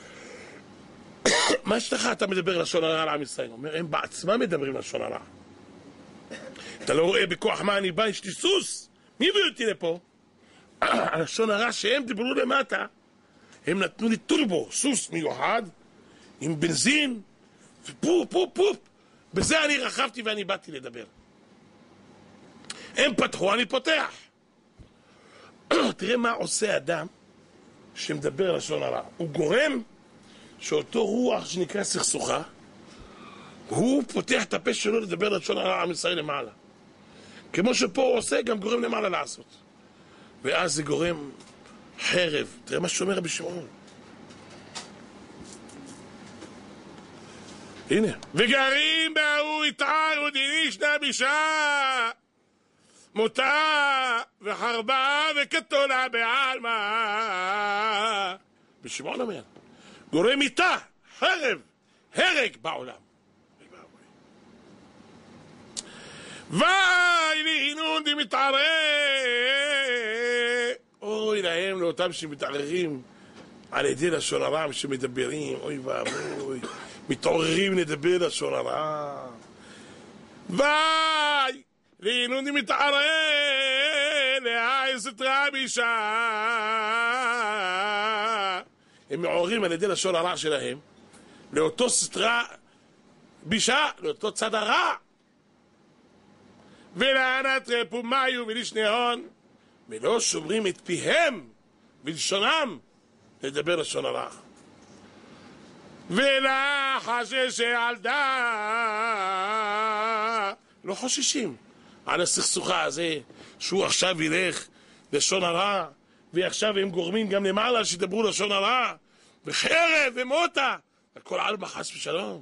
מה יש לך? אתה מדבר לשון הרע על עם ישראל. הוא אומר, הם בעצמם מדברים לשון הרע. אתה לא רואה בכוח מה אני בא, יש לי סוס, מי הביא אותי לפה? הלשון הרע שהם דיברו למטה, הם נתנו לי טורבו, סוס מיוחד עם בנזין ופופ פופ פופ. בזה אני רכבתי ואני באתי לדבר. הם פתחו, אני פותח. תראה מה עושה אדם שמדבר לשון הרע. הוא גורם שאותו רוח שנקרא סכסוכה, הוא פותח את הפה שלו לדבר לשון הרע עם ישראל למעלה. כמו שפה הוא עושה, גם גורם למעלה לעשות. ואז זה גורם חרב. תראה מה שאומר רבי שמעון. הנה. וגרים בהוא יתערו דלשנה בישה מותה וחרבה וקטולה בעלמא. רבי שמעון אומר, גורם איתה, חרב, הרג בעולם. ואי להינון די מתערר. אוי להם לאותם שמתעררים על ידי לשון הרע שמדברים. אוי ואבוי, מתעוררים לדבר לשון הרע. ואי להינון די מתערר אליה סתרה בישה. הם מעוררים על ידי לשון הרע שלהם לאותו סתרה בישה, לאותו צד הרע. ולענת רפו מיו ולשניהון, ולא שומרים את פיהם ולשונם לדבר לשון הרע. ולחשש על דה, לא חוששים על הסכסוכה הזה שהוא עכשיו ילך לשון הרע, ועכשיו הם גורמים גם למעלה שידברו לשון הרע, וחרב ומותה, הכל על בחס ושלום.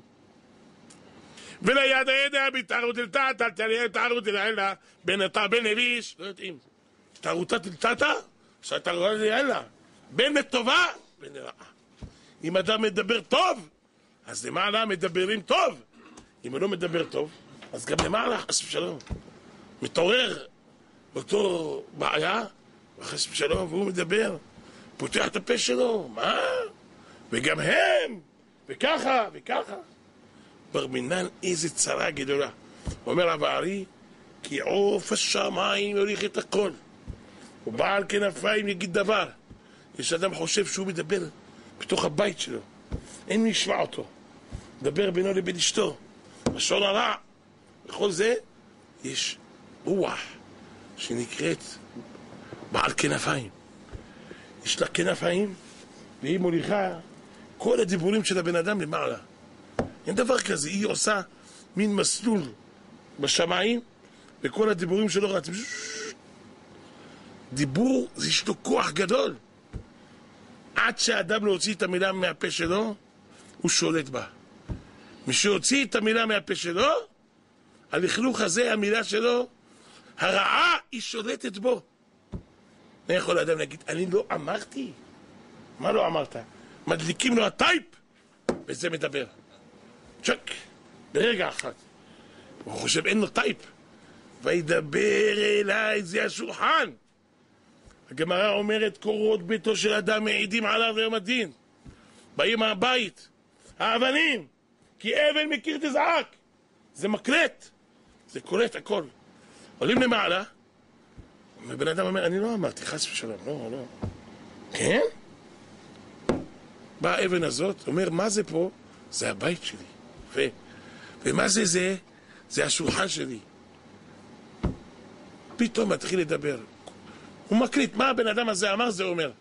וליד הידע בתערות אלתת, תערות אלתת, בין אתה בין נביש, לא יודעים, תערותה תלתת, שתערותה אלתת, בין לטובה, בין לרעה. אם אדם מדבר טוב, אז למעלה מדברים טוב. אם הוא לא מדבר טוב, אז גם למעלה, חס ושלום, מתעורר אותו בעיה, וחס ושלום, והוא מדבר, פותח את הפה שלו, מה? וגם הם, וככה, וככה. בר מינן, איזה צרה גדולה. אומר אבא ארי, כי עוף השמיים יוליך את הכל. הוא בעל כנפיים יגיד דבר. יש אדם חושב שהוא מדבר בתוך הבית שלו. אין מי ישמע אותו. מדבר בינו לבין אשתו. לשון הרע. בכל זה יש רוח שנקראת בעל כנפיים. יש לה כנפיים, והיא מוליכה כל הדיבורים של הבן אדם למעלה. אין דבר כזה, היא עושה מין מסלול בשמיים, וכל הדיבורים שלו רצים. דיבור, זה יש לו כוח גדול. עד שהאדם לא הוציא את המילה מהפה שלו, הוא שולט בה. מי שהוציא את המילה מהפה שלו, הלכלוך הזה, המילה שלו, הרעה היא שולטת בו. מה יכול האדם להגיד? אני לא אמרתי. מה לא אמרת? מדליקים לו הטייפ, וזה מדבר. צ'ק, ברגע אחד. הוא חושב אין לו טייפ. וידבר אליי, זה השולחן. הגמרא אומרת, קורות ביתו של אדם מעידים עליו יום הדין. באים מהבית, האבנים, כי אבן מכיר תזעק. זה מקלט, זה קולט הכל. עולים למעלה, ובן אדם אומר, אני לא אמרתי, חס ושלום, לא, לא. כן? באה האבן הזאת, אומר, מה זה פה? זה הבית שלי. ו... ומה זה זה? זה השולחן שלי. פתאום מתחיל לדבר. הוא מקליט, מה הבן אדם הזה אמר, זה אומר.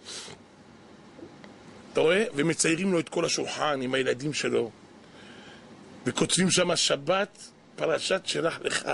אתה רואה? ומציירים לו את כל השולחן עם הילדים שלו. וכותבים שם שבת, פרשת שלח לך.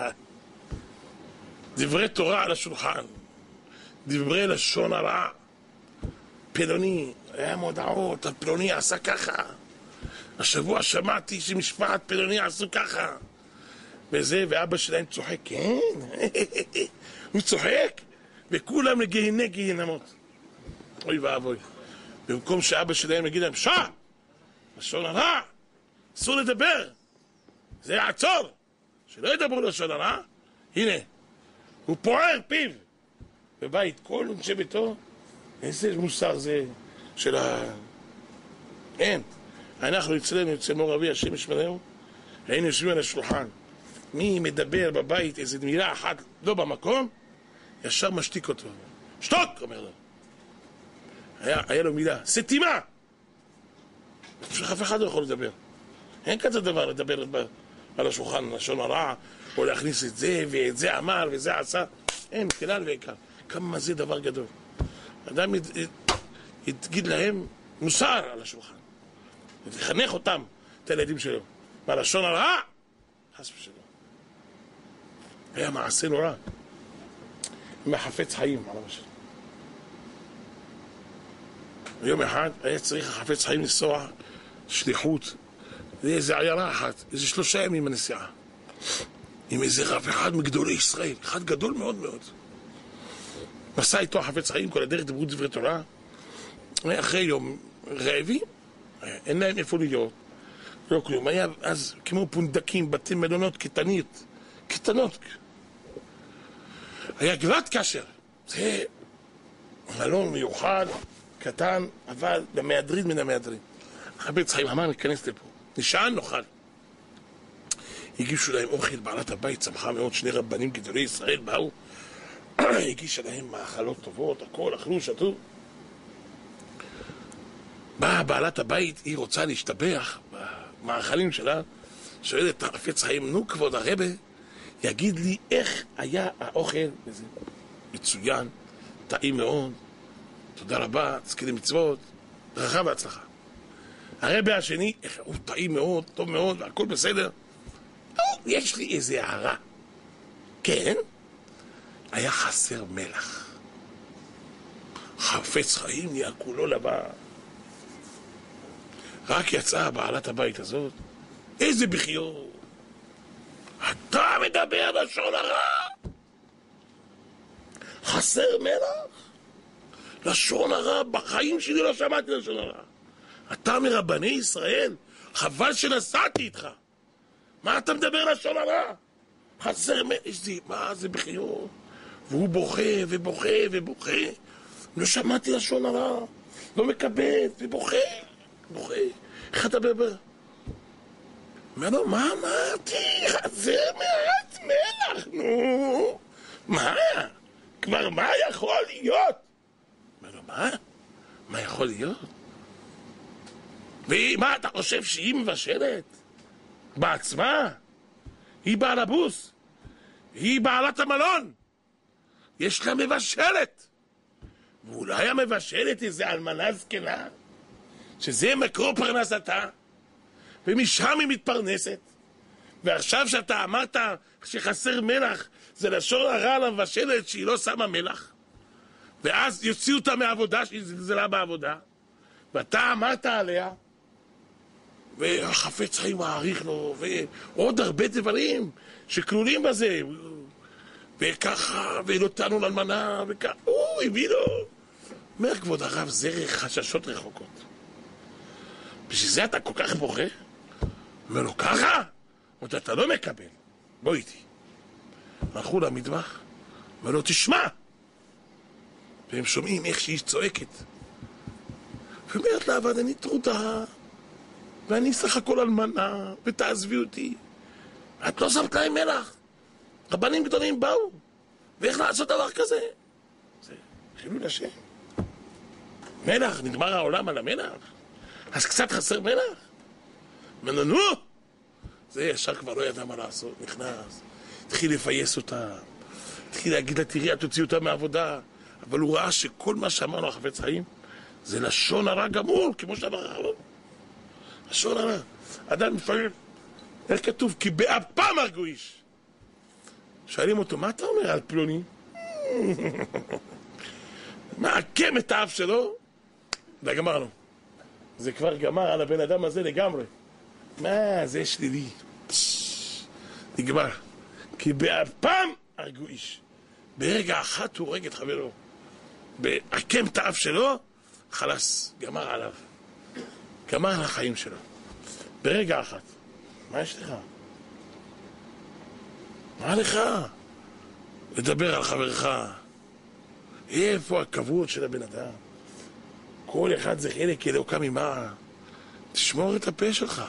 דברי תורה על השולחן. דברי לשון הרע. פלוני, היה מודעות, הפלוני עשה ככה. השבוע שמעתי שמשפחת פלוני עשו ככה. וזה, ואבא שלהם צוחק. כן, הוא צוחק. וכולם לגהיני גהינמות. אוי ואבוי. במקום שאבא שלהם יגיד להם, שע! לשון הרע! אסור לדבר! זה יעצור! שלא ידברו לשון הרע. הנה, הוא פוער פיו. בבית, כל אנשי ביתו, איזה מוסר זה של ה... אין. אנחנו אצלנו, אצל מור אבי, השם ישמרנו, היינו יושבים על השולחן. מי מדבר בבית איזו מילה אחת לא במקום, ישר משתיק אותו. שתוק! אומר לו. היה, היה לו מילה, סתימה! אף אחד לא יכול לדבר. אין כזה דבר לדבר על השולחן, לשון הרע, או להכניס את זה, ואת זה אמר, וזה עשה. אין, כלל ועיקר. כמה זה דבר גדול. אדם יתגיד להם מוסר על השולחן. ותחנך אותם, את הילדים שלו. מה, לשון הרע? חס ושלום. היה מעשה נורא. עם החפץ חיים, על המשל. יום אחד היה צריך החפץ חיים לנסוע שליחות לאיזה עיירה אחת, איזה שלושה ימים הנסיעה. עם איזה רב אחד מגדולי ישראל, אחד גדול מאוד מאוד. נסע איתו החפץ חיים, כל הדרך דיברו דברי תורה. אחרי יום רעבי, אין להם איפה להיות. לא כלום, היה אז כמו פונדקים, בתי מלונות קטנית, קטנות. היה גבעת קשר, זה מלון מיוחד, קטן, אבל למהדרין מן המהדרין. החפץ חיים אמר, ניכנס לפה, נשען נאכל. הגישו להם אוכל, בעלת הבית שמחה מאוד, שני רבנים גדולי ישראל באו, הגישה להם מאכלות טובות, הכל, אכלו, שתו. באה בעלת הבית, היא רוצה להשתבח במאכלים שלה, שואלת החפץ חיים, נו כבוד הרבה, יגיד לי איך היה האוכל, וזה מצוין, טעים מאוד, תודה רבה, תזכי מצוות, ברכה והצלחה. הרבה השני, הוא טעים מאוד, טוב מאוד, והכל בסדר. יש לי איזה הערה. כן, היה חסר מלח. חפץ חיים נהיה כולו לבן. רק יצאה בעלת הבית הזאת, איזה בחיות. אתה מדבר לשון הרע. חסר מלח? לשון הרע, בחיים שלי לא שמעתי לשון הרע. אתה מרבני ישראל, חבל שנסעתי איתך. מה אתה מדבר לשון הרע? חסר מלח, מה זה בחיות? והוא בוכה ובוכה ובוכה. לא שמעתי לשון הרע, לא מקבל ובוכה, בוכה. איך אתה מדבר? אומר לו, מה אמרתי? חסר מעט מלח, נו. מה? כבר מה יכול להיות? אומר לו, מה? מה יכול להיות? ומה אתה חושב שהיא מבשלת? בעצמה? היא בעל הבוס? היא בעלת המלון? יש לה מבשלת? ואולי המבשלת איזה אלמנה זקנה? שזה מקור פרנסתה? ומשם היא מתפרנסת? ועכשיו שאתה אמרת שחסר מלח, זה לשון הרע על המבשלת שהיא לא שמה מלח? ואז יוציאו אותה מהעבודה שהיא זלזלה בעבודה? ואתה אמרת עליה? והחפץ חיים מעריך לו, ועוד הרבה דברים שכלולים בזה, וככה, ונותנו לאלמנה, וככה, הוא הביא לו. אומר כבוד הרב, זה חששות רחוקות. בשביל זה אתה כל כך בוכה? אומר לו, ככה? עוד אתה לא מקבל, בוא איתי. הלכו למטבח, אומר לו, תשמע. והם שומעים איך שהיא צועקת. ואומרת לה, אבל אני טרודה. ואני סך הכל אלמנה, ותעזבי אותי. את לא שמת להם מלח. רבנים גדולים באו. ואיך לעשות דבר כזה? זה חילול השם. מלח, נגמר העולם על המלח. אז קצת חסר מלח. מננו! זה ישר כבר לא ידע מה לעשות. נכנס, התחיל לפייס אותה. התחיל להגיד לה, תראי, את תוציא אותה מהעבודה. אבל הוא ראה שכל מה שאמרנו החפץ חיים, זה לשון הרע גמור, כמו שאמר הרב. לשון הרע. אדם מפעמים, איך כתוב? כי באפם הרגו איש. שואלים אותו, מה אתה אומר על פלוני? מעקם את האף שלו? זה גמרנו. זה כבר גמר על הבן אדם הזה לגמרי. מה, זה שלילי. נגמר. כי באפם הרגו איש. ברגע אחת הוא הורג את חברו. בעקם את האף שלו, חלס, גמר עליו. גמר על החיים שלו. ברגע אחת. מה יש לך? מה לך? לדבר על חברך. איפה הכבוד של הבן אדם? כל אחד זה חלק אלוקה ממעל. תשמור את הפה שלך.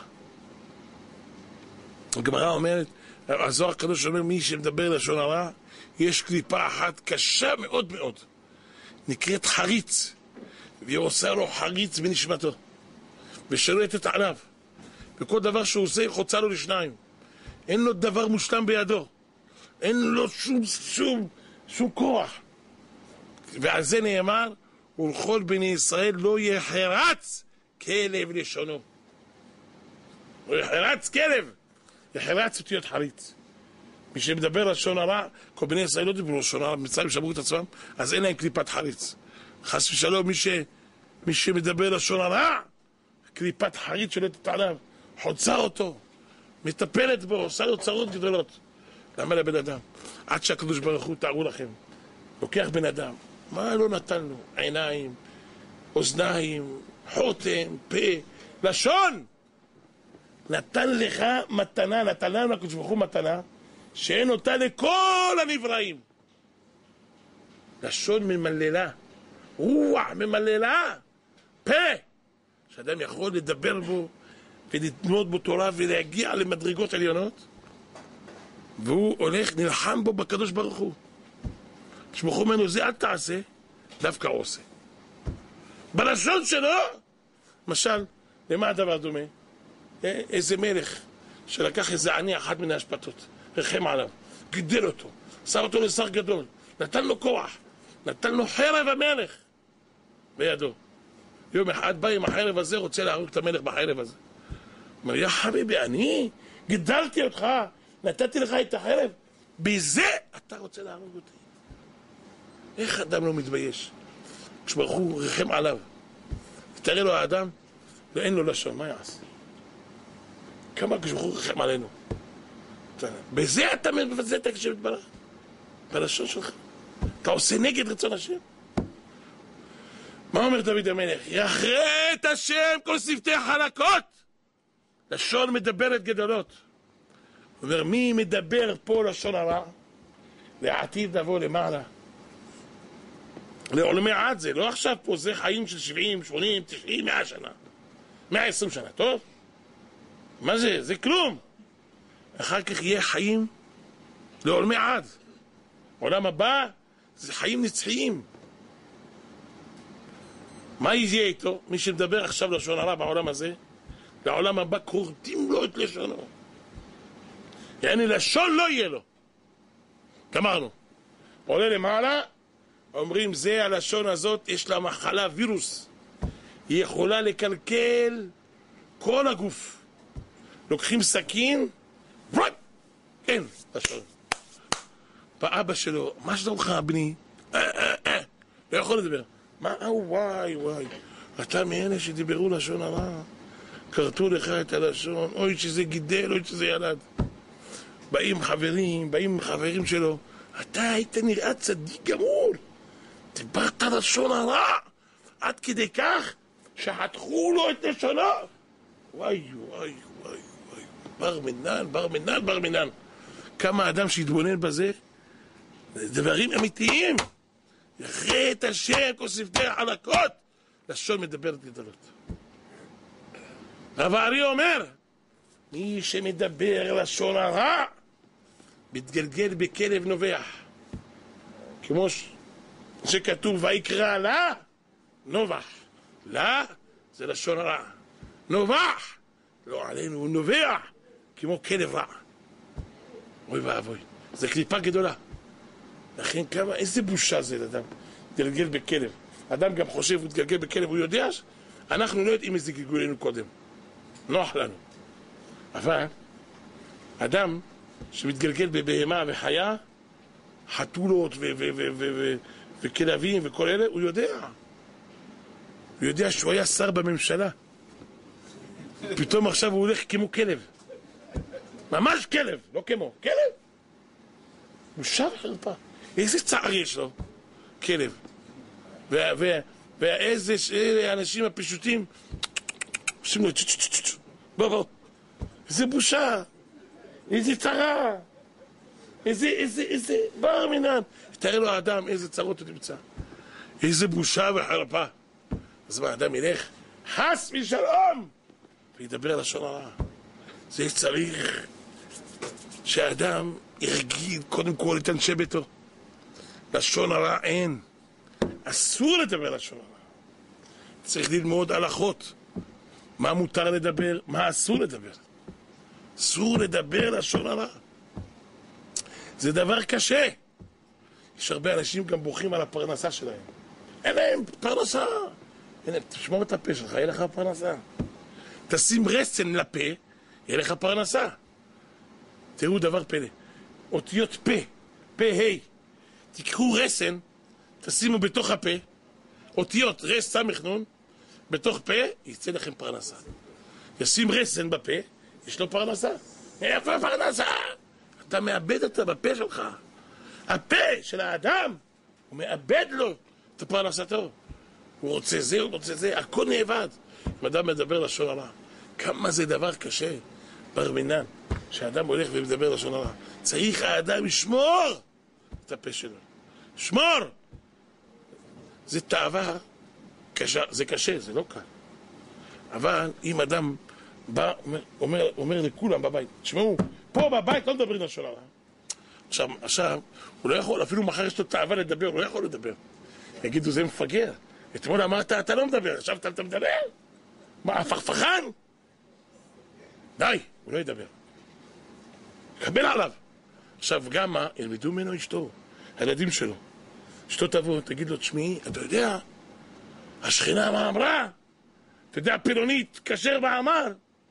הגמרא אומרת, הזוהר הקדוש אומר, מי שמדבר לשון הרע, יש קליפה אחת קשה מאוד מאוד. נקראת חריץ. והיא עושה לו חריץ בנשמתו. ושולטת עליו. וכל דבר שהוא עושה, חוצה לו לשניים. אין לו דבר מושלם בידו. אין לו שום, שום, שום כוח. ועל זה נאמר, ולכל בני ישראל לא יחרץ כלב לשונו. לא יחרץ כלב. יחרץ אותיות חריץ. מי שמדבר לשון הרע, כל בני ישראל לא דיברו לשון הרע, מצרים שמרו את עצמם, אז אין להם קליפת חריץ. חס ושלום, מי, ש... מי שמדבר לשון הרע, קליפת חריץ שולטת עליו, חוצה אותו, מטפלת בו, עושה לו צרות גדולות. למה לבן אדם? עד שהקדוש ברוך הוא, תארו לכם, לוקח בן אדם, מה לא נתן לו? עיניים, אוזניים, חותם, פה, לשון! נתן לך מתנה, נתן לנו הקדוש ברוך הוא מתנה, שאין אותה לכל הנבראים. לשון ממללה, רוח ממללה, פה, שאדם יכול לדבר בו ולתנות בו תורה ולהגיע למדרגות עליונות, והוא הולך, נלחם בו בקדוש ברוך הוא. שברוך ממנו זה אל תעשה, דווקא עושה. בלשון שלו, למשל, למה הדבר דומה? איזה מלך שלקח איזה עני אחת מן ההשפטות, רחם עליו, גידל אותו, שם אותו לשר גדול, נתן לו כוח, נתן לו חרב המלך בידו. יום אחד בא עם החרב הזה, רוצה להרוג את המלך בחרב הזה. אומר, יא חביבי, אני גידלתי אותך, נתתי לך את החרב, בזה אתה רוצה להרוג אותי. איך אדם לא מתבייש? כשברוך הוא רחם עליו, תראה לו האדם, אין לו לשון, מה יעשה? כמה כשברוך הוא רחם עלינו. בזה אתה מבזה את הקשב יתברך, בלשון שלך. אתה עושה נגד רצון השם. מה אומר דוד המלך? יחרט השם כל שפתי חלקות. לשון מדברת גדולות. הוא אומר, מי מדבר פה לשון הרע? לעתיד לבוא למעלה. לעולמי עד זה, לא עכשיו פה, זה חיים של שבעים, שמונים, תשעים, מאה שנה. מאה עשרים שנה, טוב? מה זה? זה כלום. אחר כך יהיה חיים לעולמי עד. עולם הבא זה חיים נצחיים. מה יהיה איתו? מי שמדבר עכשיו לשון הרע בעולם הזה, לעולם הבא כורתים לו את לשונו. יעני לשון לא יהיה לו. גמרנו. עולה למעלה, אומרים זה הלשון הזאת יש לה מחלה וירוס. היא יכולה לקלקל כל הגוף. לוקחים סכין, אין, לשון. באבא שלו, מה שלומך בני? לא יכול לדבר. מה? וואי וואי, אתה מאלה שדיברו לשון הרע, קרתו לך את הלשון, אוי שזה גידל, אוי שזה ילד. באים חברים, באים חברים שלו, אתה היית נראה צדיק גמור, דיברת לשון הרע, עד כדי כך שחתכו לו את לשונו. וואי וואי וואי וואי, בר מנן, בר מנן, בר מנן. כמה אדם שהתבונן בזה, דברים אמיתיים. יחרט השם כל שפתי חלקות. לשון מדברת גדולות. רב האריה אומר, מי שמדבר לשון הרע מתגלגל בכלב נובח, כמו שכתוב ויקרא לה נובח. לה זה לשון הרע, נובח לא עלינו, הוא נובח כמו כלב רע. אוי ואבוי, זה קליפה גדולה. לכן כמה, איזה בושה זה לאדם גלגל בכלב. אדם גם חושב הוא תגלגל בכלב, הוא יודע אנחנו לא יודעים איזה גלגולנו קודם, נוח לנו. אבל אדם שמתגלגל בבהמה וחיה, חתולות וכלבים וכל אלה, הוא יודע. הוא יודע שהוא היה שר בממשלה. פתאום עכשיו הוא הולך כמו כלב. ממש כלב, לא כמו, כלב. בושה וחרפה. איזה צער יש לו, כלב. ואיזה האנשים הפשוטים עושים לו בוא בוא. איזה בושה, איזה צרה, איזה, איזה, איזה, בר מינן. תראה לו האדם איזה צרות הוא נמצא. איזה בושה וחרפה. אז מה, האדם ילך חס משלום וידבר לשון הרע. זה צריך שהאדם ירגיל קודם כל את אנשי ביתו. לשון הרע אין. אסור לדבר לשון הרע. צריך ללמוד הלכות. מה מותר לדבר, מה אסור לדבר. אסור לדבר לשון הרע. זה דבר קשה. יש הרבה אנשים גם בוכים על הפרנסה שלהם. אין להם פרנסה. אין להם, תשמור את הפה שלך, יהיה לך פרנסה. תשים רסן לפה, יהיה לך פרנסה. תראו דבר פלא. אותיות פה, פה ה'. תיקחו רסן, תשימו בתוך הפה, אותיות רס סמך נון, בתוך פה, יצא לכם פרנסה. ישים רסן בפה, יש לו פרנסה. איפה הפרנסה? אתה מאבד אותה בפה שלך. הפה של האדם, הוא מאבד לו את הפרנסתו. הוא רוצה זה, הוא רוצה זה, הכל נאבד. אם אדם מדבר לשון הרע, כמה זה דבר קשה, בר מינן, שהאדם הולך ומדבר לשון הרע. צריך האדם לשמור את הפה שלו. שמור! זה תאווה קשה, זה קשה, זה לא קל. אבל אם אדם בא, אומר, אומר, אומר לכולם בבית, תשמעו, פה בבית לא מדברים לשון הרע. עכשיו, עכשיו, הוא לא יכול, אפילו מחר יש לו תאווה לדבר, הוא לא יכול לדבר. יגידו, זה מפגר. אתמול אמרת, אתה לא מדבר, עכשיו אתה, אתה מדבר? מה, הפכפכן? די, הוא לא ידבר. קבל עליו. עכשיו, גם מה? ילמדו ממנו אשתו, הילדים שלו. אשתו תבוא, תגיד לו, תשמעי, אתה יודע, השכינה מה אמרה? אתה יודע, פילונית, כשר ואמר.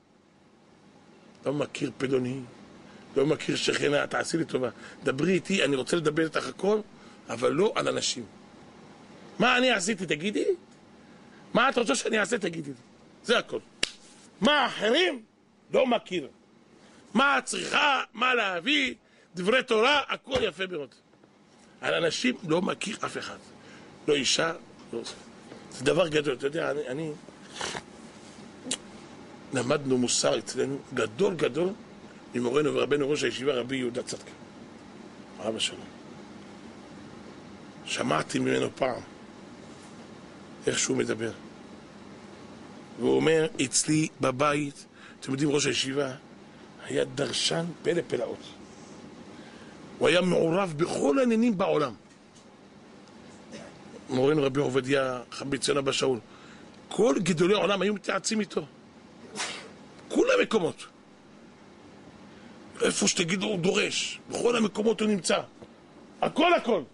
לא מכיר פילוני, לא מכיר שכינה, תעשי לי טובה. דברי איתי, אני רוצה לדבר איתך הכל, אבל לא על אנשים. מה אני עשיתי, תגידי? מה את רוצה שאני אעשה, תגידי לי. זה הכל. מה האחרים? לא מכיר. מה את צריכה, מה להביא, דברי תורה, הכל יפה מאוד. על אנשים לא מכיר אף אחד. לא אישה, לא... זה דבר גדול, אתה יודע, אני... אני... למדנו מוסר אצלנו גדול גדול ממורנו ורבנו ראש הישיבה רבי יהודה צדקה, אבא שלו. שמעתי ממנו פעם איך שהוא מדבר, והוא אומר, אצלי בבית, אתם יודעים, ראש הישיבה היה דרשן פלא פלאות. הוא היה מעורב בכל העניינים בעולם. מורנו רבי עובדיה חבי ציון אבא שאול, כל גדולי העולם היו מתייעצים איתו, כל המקומות. איפה שתגידו הוא דורש, בכל המקומות הוא נמצא, הכל הכל.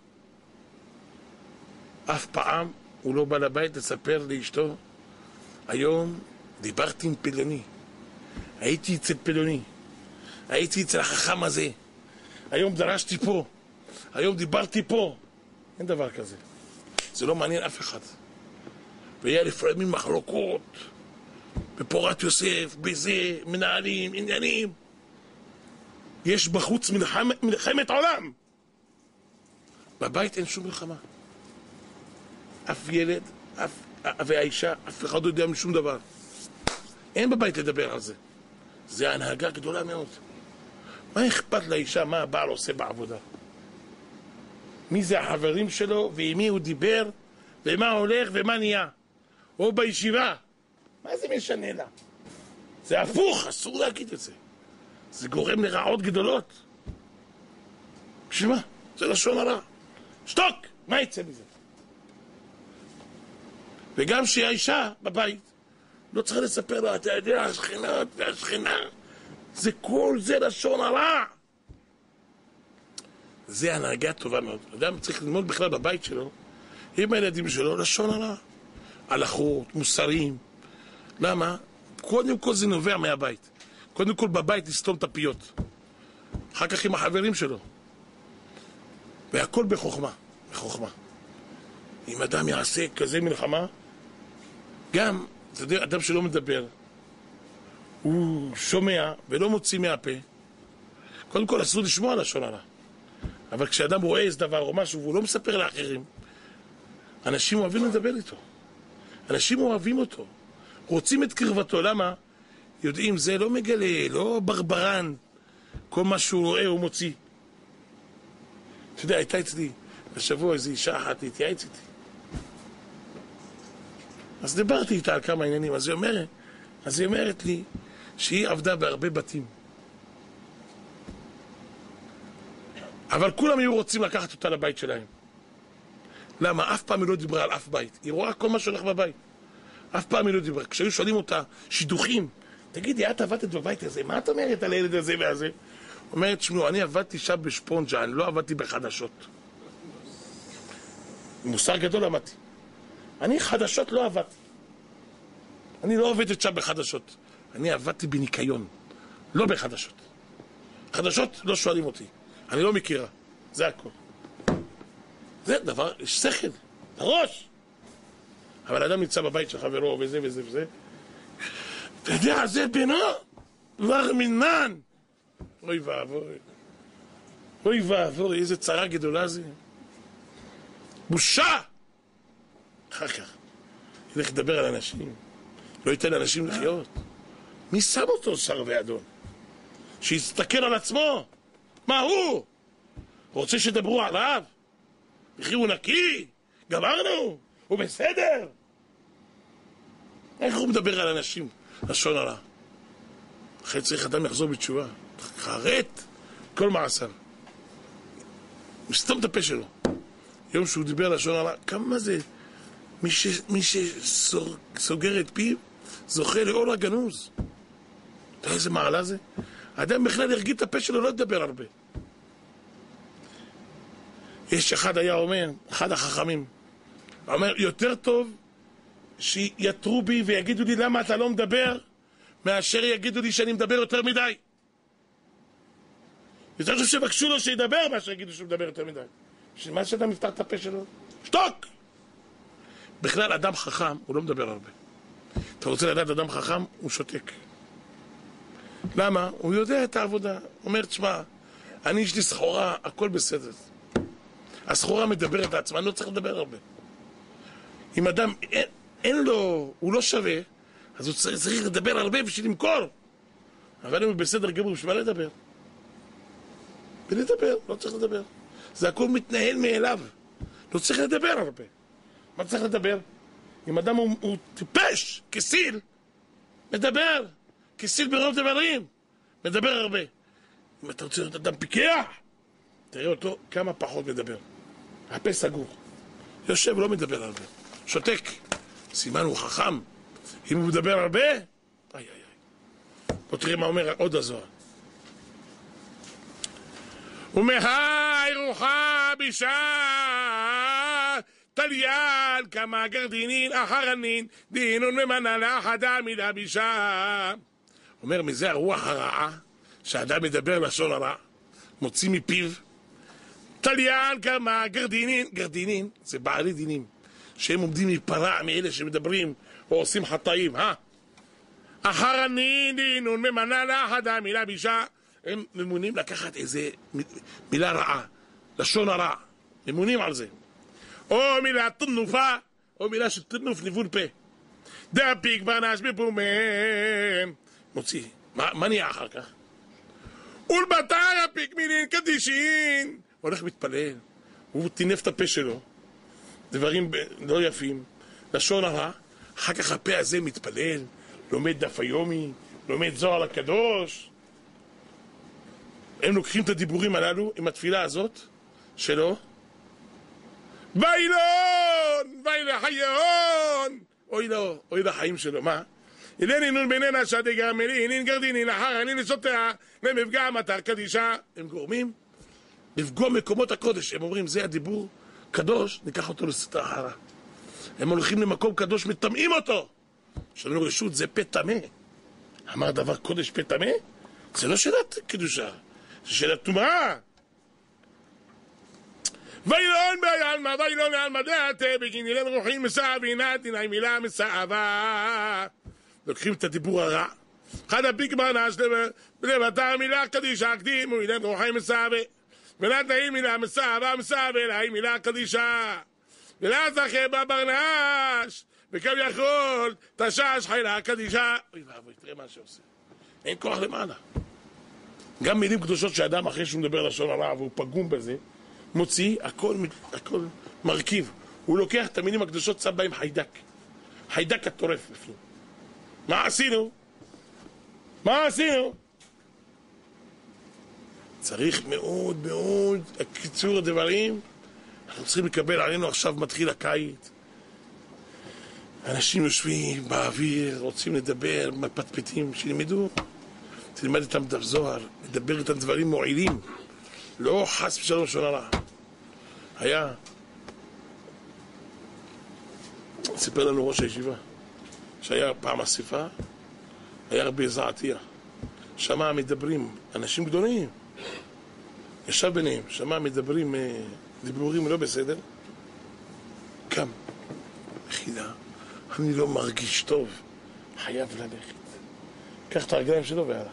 אף פעם הוא לא בא לבית לספר לאשתו, היום דיברתי עם פילוני, הייתי אצל פילוני, הייתי אצל החכם הזה, היום דרשתי פה, היום דיברתי פה. אין דבר כזה, זה לא מעניין אף אחד. והיה לפעמים מחלוקות בפורת יוסף, בזה, מנהלים, עניינים. יש בחוץ מלחמת, מלחמת עולם. בבית אין שום מלחמה. אף ילד, אף, והאישה, אף אחד לא יודע משום דבר. אין בבית לדבר על זה. זה הנהגה גדולה מאוד. מה אכפת לאישה מה הבעל עושה בעבודה? מי זה החברים שלו, ועם מי הוא דיבר, ומה הולך ומה נהיה? או בישיבה. מה זה משנה לה? זה הפוך, אסור להגיד את זה. זה גורם לרעות גדולות. בשביל מה? זה לשון הרע. שתוק! מה יצא מזה? וגם שהאישה בבית לא צריכה לספר לה, אתה יודע, השכינה, השכינה, זה כל זה לשון הרע. זה הנהגה טובה מאוד. אדם צריך ללמוד בכלל בבית שלו, עם הילדים שלו, לשון הרע. הלכות, מוסרים. למה? קודם כל זה נובע מהבית. קודם כל בבית לסתום את הפיות. אחר כך עם החברים שלו. והכל בחוכמה. בחוכמה. אם אדם יעשה כזה מלחמה, גם, אתה יודע, אדם שלא מדבר, הוא שומע ולא מוציא מהפה. קודם כל אסור לשמוע לשון הרע. אבל כשאדם רואה איזה דבר או משהו והוא לא מספר לאחרים, אנשים אוהבים לדבר איתו. אנשים אוהבים אותו. רוצים את קרבתו. למה? יודעים, זה לא מגלה, לא ברברן. כל מה שהוא רואה הוא מוציא. אתה יודע, הייתה אצלי השבוע איזו אישה אחת להתייעץ איתי. אז דיברתי איתה על כמה עניינים. אז היא אומרת, אז היא אומרת לי שהיא עבדה בהרבה בתים. אבל כולם היו רוצים לקחת אותה לבית שלהם. למה? אף פעם היא לא דיברה על אף בית. היא רואה כל מה שהולך בבית. אף פעם היא לא דיברה. כשהיו שואלים אותה שידוכים, תגידי, את עבדת בבית הזה, מה את אומרת על הילד הזה והזה? אומרת, שמעו, אני עבדתי שם בשפונג'ה, אני לא עבדתי בחדשות. מוסר גדול עמדתי. אני חדשות לא עבדתי. אני לא עובדת שם בחדשות. אני עבדתי בניקיון, לא בחדשות. חדשות לא שואלים אותי. אני לא מכירה. זה הכל. זה דבר, יש שכל, ראש. אבל האדם נמצא בבית של חברו וזה וזה וזה. אתה יודע, זה בינו, דבר מינן. אוי ואבוי. אוי ואבוי, איזה צרה גדולה זה. בושה. אחר כך, ילך לדבר על אנשים. לא ייתן לאנשים לחיות. מי שם אותו שר ואדון? שיסתכל על עצמו. מה הוא? רוצה שדברו עליו? וכי הוא נקי? גמרנו? הוא בסדר? איך הוא מדבר על אנשים? לשון הרע. אחרי צריך אדם יחזור בתשובה. חרט כל מעשיו. הוא סתם את הפה שלו. יום שהוא דיבר לשון הרע, כמה זה? מי, ש... מי שסוגר את פיו זוכה לאור הגנוז. אתה יודע איזה מעלה זה? האדם בכלל ירגיל את הפה שלו, לא ידבר הרבה. יש אחד היה אומר, אחד החכמים, אומר, יותר טוב שיתרו בי ויגידו לי למה אתה לא מדבר, מאשר יגידו לי שאני מדבר יותר מדי. יותר טוב שבקשו לו שידבר, מאשר יגידו שהוא מדבר יותר מדי. מה שאדם יפתח את הפה שלו? שתוק! בכלל אדם חכם, הוא לא מדבר הרבה. אתה רוצה לדעת אדם חכם? הוא שותק. למה? הוא יודע את העבודה. הוא אומר, תשמע, אני יש לי סחורה, הכל בסדר. הסחורה מדברת לעצמה, אני לא צריך לדבר הרבה. אם אדם אין, אין לו, הוא לא שווה, אז הוא צריך, צריך לדבר הרבה בשביל למכור. אבל אם הוא בסדר גמור, בשביל מה לדבר? ולדבר, לא צריך לדבר. זה הכל מתנהל מאליו. לא צריך לדבר הרבה. מה צריך לדבר? אם אדם הוא, הוא טיפש, כסיל, מדבר. כסיל ברוב דברים, מדבר הרבה. אם אתה רוצה להיות אדם פיקח, תראה אותו כמה פחות מדבר. הפה סגור. יושב ולא מדבר הרבה. שותק. סימן הוא חכם. אם הוא מדבר הרבה, איי איי איי. בוא תראה מה אומר עוד הזוהר. ומהי רוחה בישה תליין כמה גרדינין אחרנין דינון ממנה לאחדה מילה בישה. אומר מזה הרוח הרעה שהאדם מדבר לשון הרע מוציא מפיו תליין כמה גרדינין. גרדינין זה בעלי דינים שהם עומדים מפרע מאלה שמדברים או עושים חטאים. אה? אחרנין דינון ממנה לאחדה מילה בישה. הם ממונים לקחת איזה מילה רעה, לשון הרע, ממונים על זה. או מילה תנופה, או מילה של תנוף ניבול פה. דפיק ברנש בפומם. מוציא. מה, מה נהיה אחר כך? ולבתי הפיק מילין קדישין. הולך מתפלל, הוא תינף את הפה שלו, דברים לא יפים, לשון הרע, אחר כך הפה הזה מתפלל, לומד דף היומי, לומד זוהר הקדוש. הם לוקחים את הדיבורים הללו עם התפילה הזאת שלו. ואילון, ואילחיון. אוי לא, אוי לחיים שלו, מה? אילני נון ביננה שדה גרמלי, אינין גרדיני לחר, אינין לשוטיה, למפגע מטר קדישה. הם גורמים לפגוע מקומות הקודש. הם אומרים, זה הדיבור קדוש, ניקח אותו לסתר אחרה. הם הולכים למקום קדוש, מטמאים אותו. יש לנו רשות, זה פה טמא. אמר דבר קודש פה טמא? זה לא שאלת קדושה. שאלת טומאה. ואילון בעלמא, ואילון לעלמא דעתה, בגין אילן רוחים מסעבינת, הנה מילה מסעבה. לוקחים את הדיבור הרע. אחד הפיק ברנש לבטר מילה קדישה, הקדימו, אילן רוחים מסעבה. ונתאים מילה מסעבה, מסעבה, לה מילה קדישה. ולה זכה בברנש, וכביכול, תשש חילה קדישה. אוי ואבוי, תראה מה שעושה. אין כוח למעלה. גם מילים קדושות שאדם אחרי שהוא מדבר לשון הרע והוא פגום בזה, מוציא, הכל, הכל מרכיב. הוא לוקח את המילים הקדושות, שם בהם חיידק. חיידק הטורף בפנים. מה עשינו? מה עשינו? צריך מאוד מאוד, קיצור הדברים, אנחנו צריכים לקבל עלינו, עכשיו מתחיל הקיץ. אנשים יושבים באוויר, רוצים לדבר, מפטפטים, שילמדו. תלמד איתם דף זוהר, לדבר איתם דברים מועילים, לא חס ושלום לשון הרע. היה, סיפר לנו ראש הישיבה, שהיה פעם אסיפה, היה רבי זעתיה, שמע מדברים, אנשים גדולים, ישב ביניהם, שמע מדברים, דיבורים לא בסדר, קם, יחידה, אני לא מרגיש טוב, חייב ללכת. קח את הרגליים שלו והלך.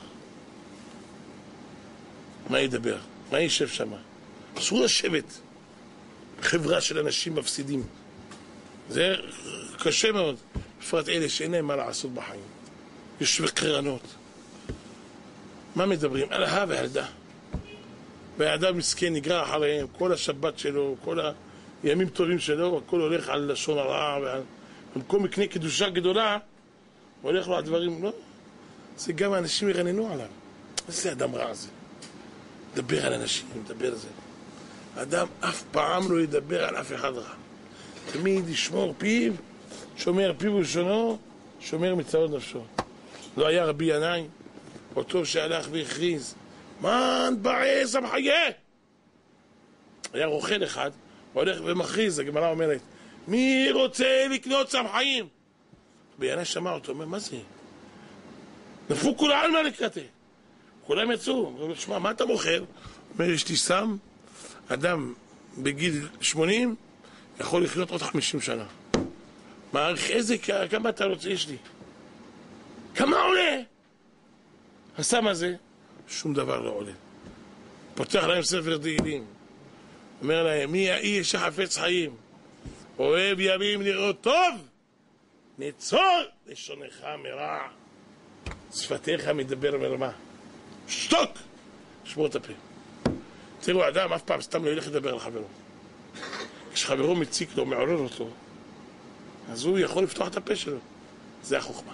מה ידבר? מה יישב שם? אסור לשבת. חברה של אנשים מפסידים. זה קשה מאוד. בפרט אלה שאין להם מה לעשות בחיים. יושבי קרנות. מה מדברים? על הא והילדה. והאדם מסכן נגרע אחריהם. כל השבת שלו, כל הימים טובים שלו, הכל הולך על לשון הרע. ועל... במקום מקנה קדושה גדולה, הולך לו על דברים, לא? זה גם האנשים ירננו עליו. איזה אדם רע זה. דבר על אנשים, דבר על זה. אדם אף פעם לא ידבר על אף אחד רע. תמיד ישמור פיו, שומר פיו ולשונו, שומר מצרות נפשו. לא היה רבי ינאי, אותו שהלך והכריז, מן בעז המחיה. היה רוכל אחד, הוא הולך ומכריז, הגמרא אומרת, מי רוצה לקנות סמחאים? רבי ינאי שמע אותו, אומר, מה זה? נפו כולם מה לקראתי. כולם יצאו, הוא אומר, שמע, מה אתה מוכר? הוא אומר, יש לי סם, אדם בגיל שמונים, יכול לחיות עוד חמישים שנה. מעריך איזה, כמה אתה רוצה יש לי? כמה עולה? הסם הזה, שום דבר לא עולה. פותח להם ספר תהילים. אומר להם, מי האיש שחפץ חיים? אוהב ימים לראות טוב? נצור לשונך מרע. שפתיך מדבר מרמה. שתוק! שמור את הפה. תראו, אדם אף פעם סתם לא ילך לדבר על חברו. כשחברו מציק לו, מעורר אותו, אז הוא יכול לפתוח את הפה שלו. זה החוכמה.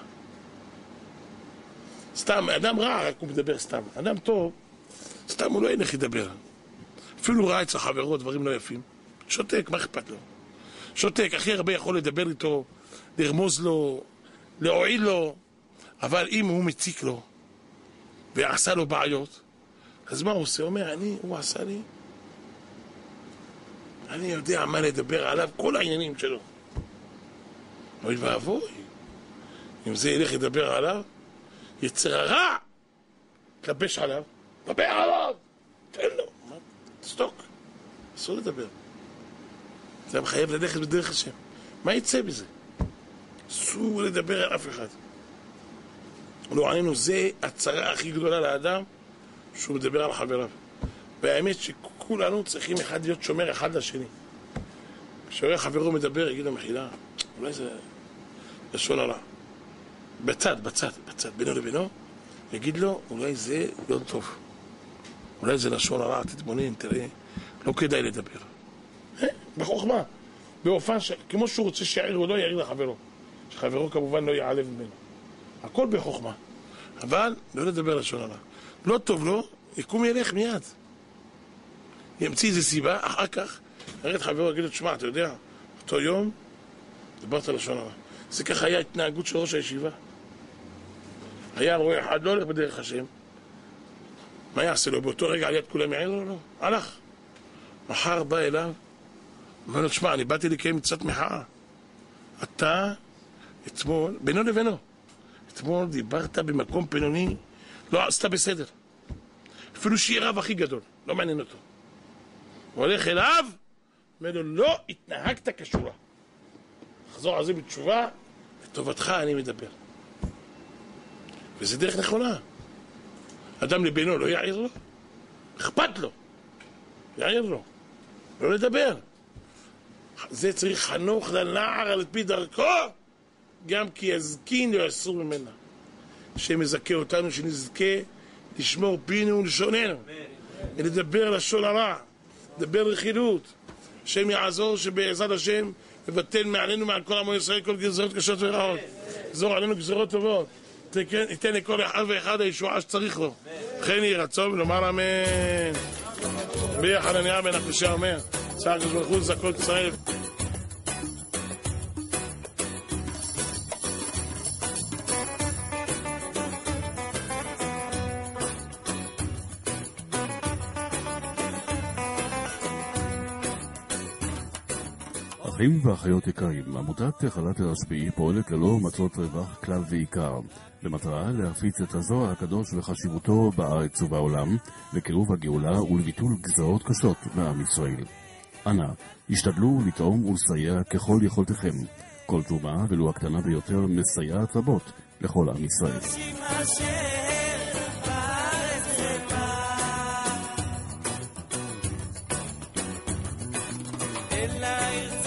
סתם, אדם רע, רק הוא מדבר סתם. אדם טוב, סתם הוא לא ילך לדבר. אפילו רע אצל חברו, דברים לא יפים. שותק, מה אכפת לו? שותק, הכי הרבה יכול לדבר איתו, לרמוז לו, להועיל לו, אבל אם הוא מציק לו, ועשה לו בעיות, אז מה הוא עושה? הוא אומר, אני, הוא עשה לי, אני יודע מה לדבר עליו, כל העניינים שלו. אוי ואבוי, אם זה ילך לדבר עליו, יצר הרע, תלבש עליו, דבר עליו, תן לו, מה? סטוק, אסור לדבר. זה מחייב ללכת בדרך השם. מה יצא בזה? אסור לדבר על אף אחד. לא עלינו, זה הצרה הכי גדולה לאדם, שהוא מדבר על חבריו. והאמת שכולנו צריכים אחד להיות שומר אחד לשני. כשהוא חברו מדבר, יגיד לו מחילה, אולי זה לשון הרע. בצד, בצד, בצד, בינו לבינו, יגיד לו, אולי זה לא טוב. אולי זה לשון הרע, תתבונן, תראה, לא כדאי לדבר. בחוכמה, באופן ש... כמו שהוא רוצה שיעיר, הוא לא יעיר לחברו. שחברו כמובן לא יעלב ממנו. הכל בחוכמה. אבל לא לדבר לשון הרע. לא טוב לו, יקום ילך מיד. ימציא איזו סיבה, אחר כך, יראה את חברו, יגיד לו, תשמע, אתה יודע, אותו יום, דיברת לשון הרע. זה ככה היה התנהגות של ראש הישיבה. היה רואה אחד, לא הולך בדרך השם. מה יעשה לו? באותו רגע על יד כולם יעיר לו? לא. הלך. מחר בא אליו, אומר לו, תשמע, אני באתי לקיים מצוות מחאה. אתה, אתמול, בינו לבינו, אתמול דיברת במקום פינוני, לא עשתה בסדר. אפילו שיהיה רב הכי גדול, לא מעניין אותו. הוא הולך אליו, אומר לו, לא התנהגת כשורה. חזור על זה בתשובה, לטובתך אני מדבר. וזה דרך נכונה. אדם לבינו לא יעיר לו, אכפת לו, יעיר לו, לא לדבר. זה צריך חנוך לנער על פי דרכו, גם כי יזקין לא יסור ממנה. שמזכה אותנו שנזכה לשמור פינו ולשוננו, ולדבר לשון הרע, לדבר רכילות. השם יעזור שבעזרת השם יבטל מעלינו מעל כל עמו ישראל כל גזרות קשות ורעות. גזור עלינו גזרות טובות, ניתן לכל אחד ואחד הישועה שצריך לו. כן יהי רצון ולומר אמן. ביחד הנראה בן הקדושה אומר, צער הקדוש ברוך הוא זכות ישראל.
אחים ואחיות יקרים, עמותת חלת הרשב"י פועלת ללא מטרות רווח כלל ועיקר, במטרה להפיץ את הזוהר הקדוש וחשיבותו בארץ ובעולם, לקירוב הגאולה ולביטול גזרות קשות מעם ישראל. אנא, השתדלו לתרום ולסייע ככל יכולתכם. כל תרומה, ולו הקטנה ביותר, מסייעת רבות לכל עם ישראל.
אללה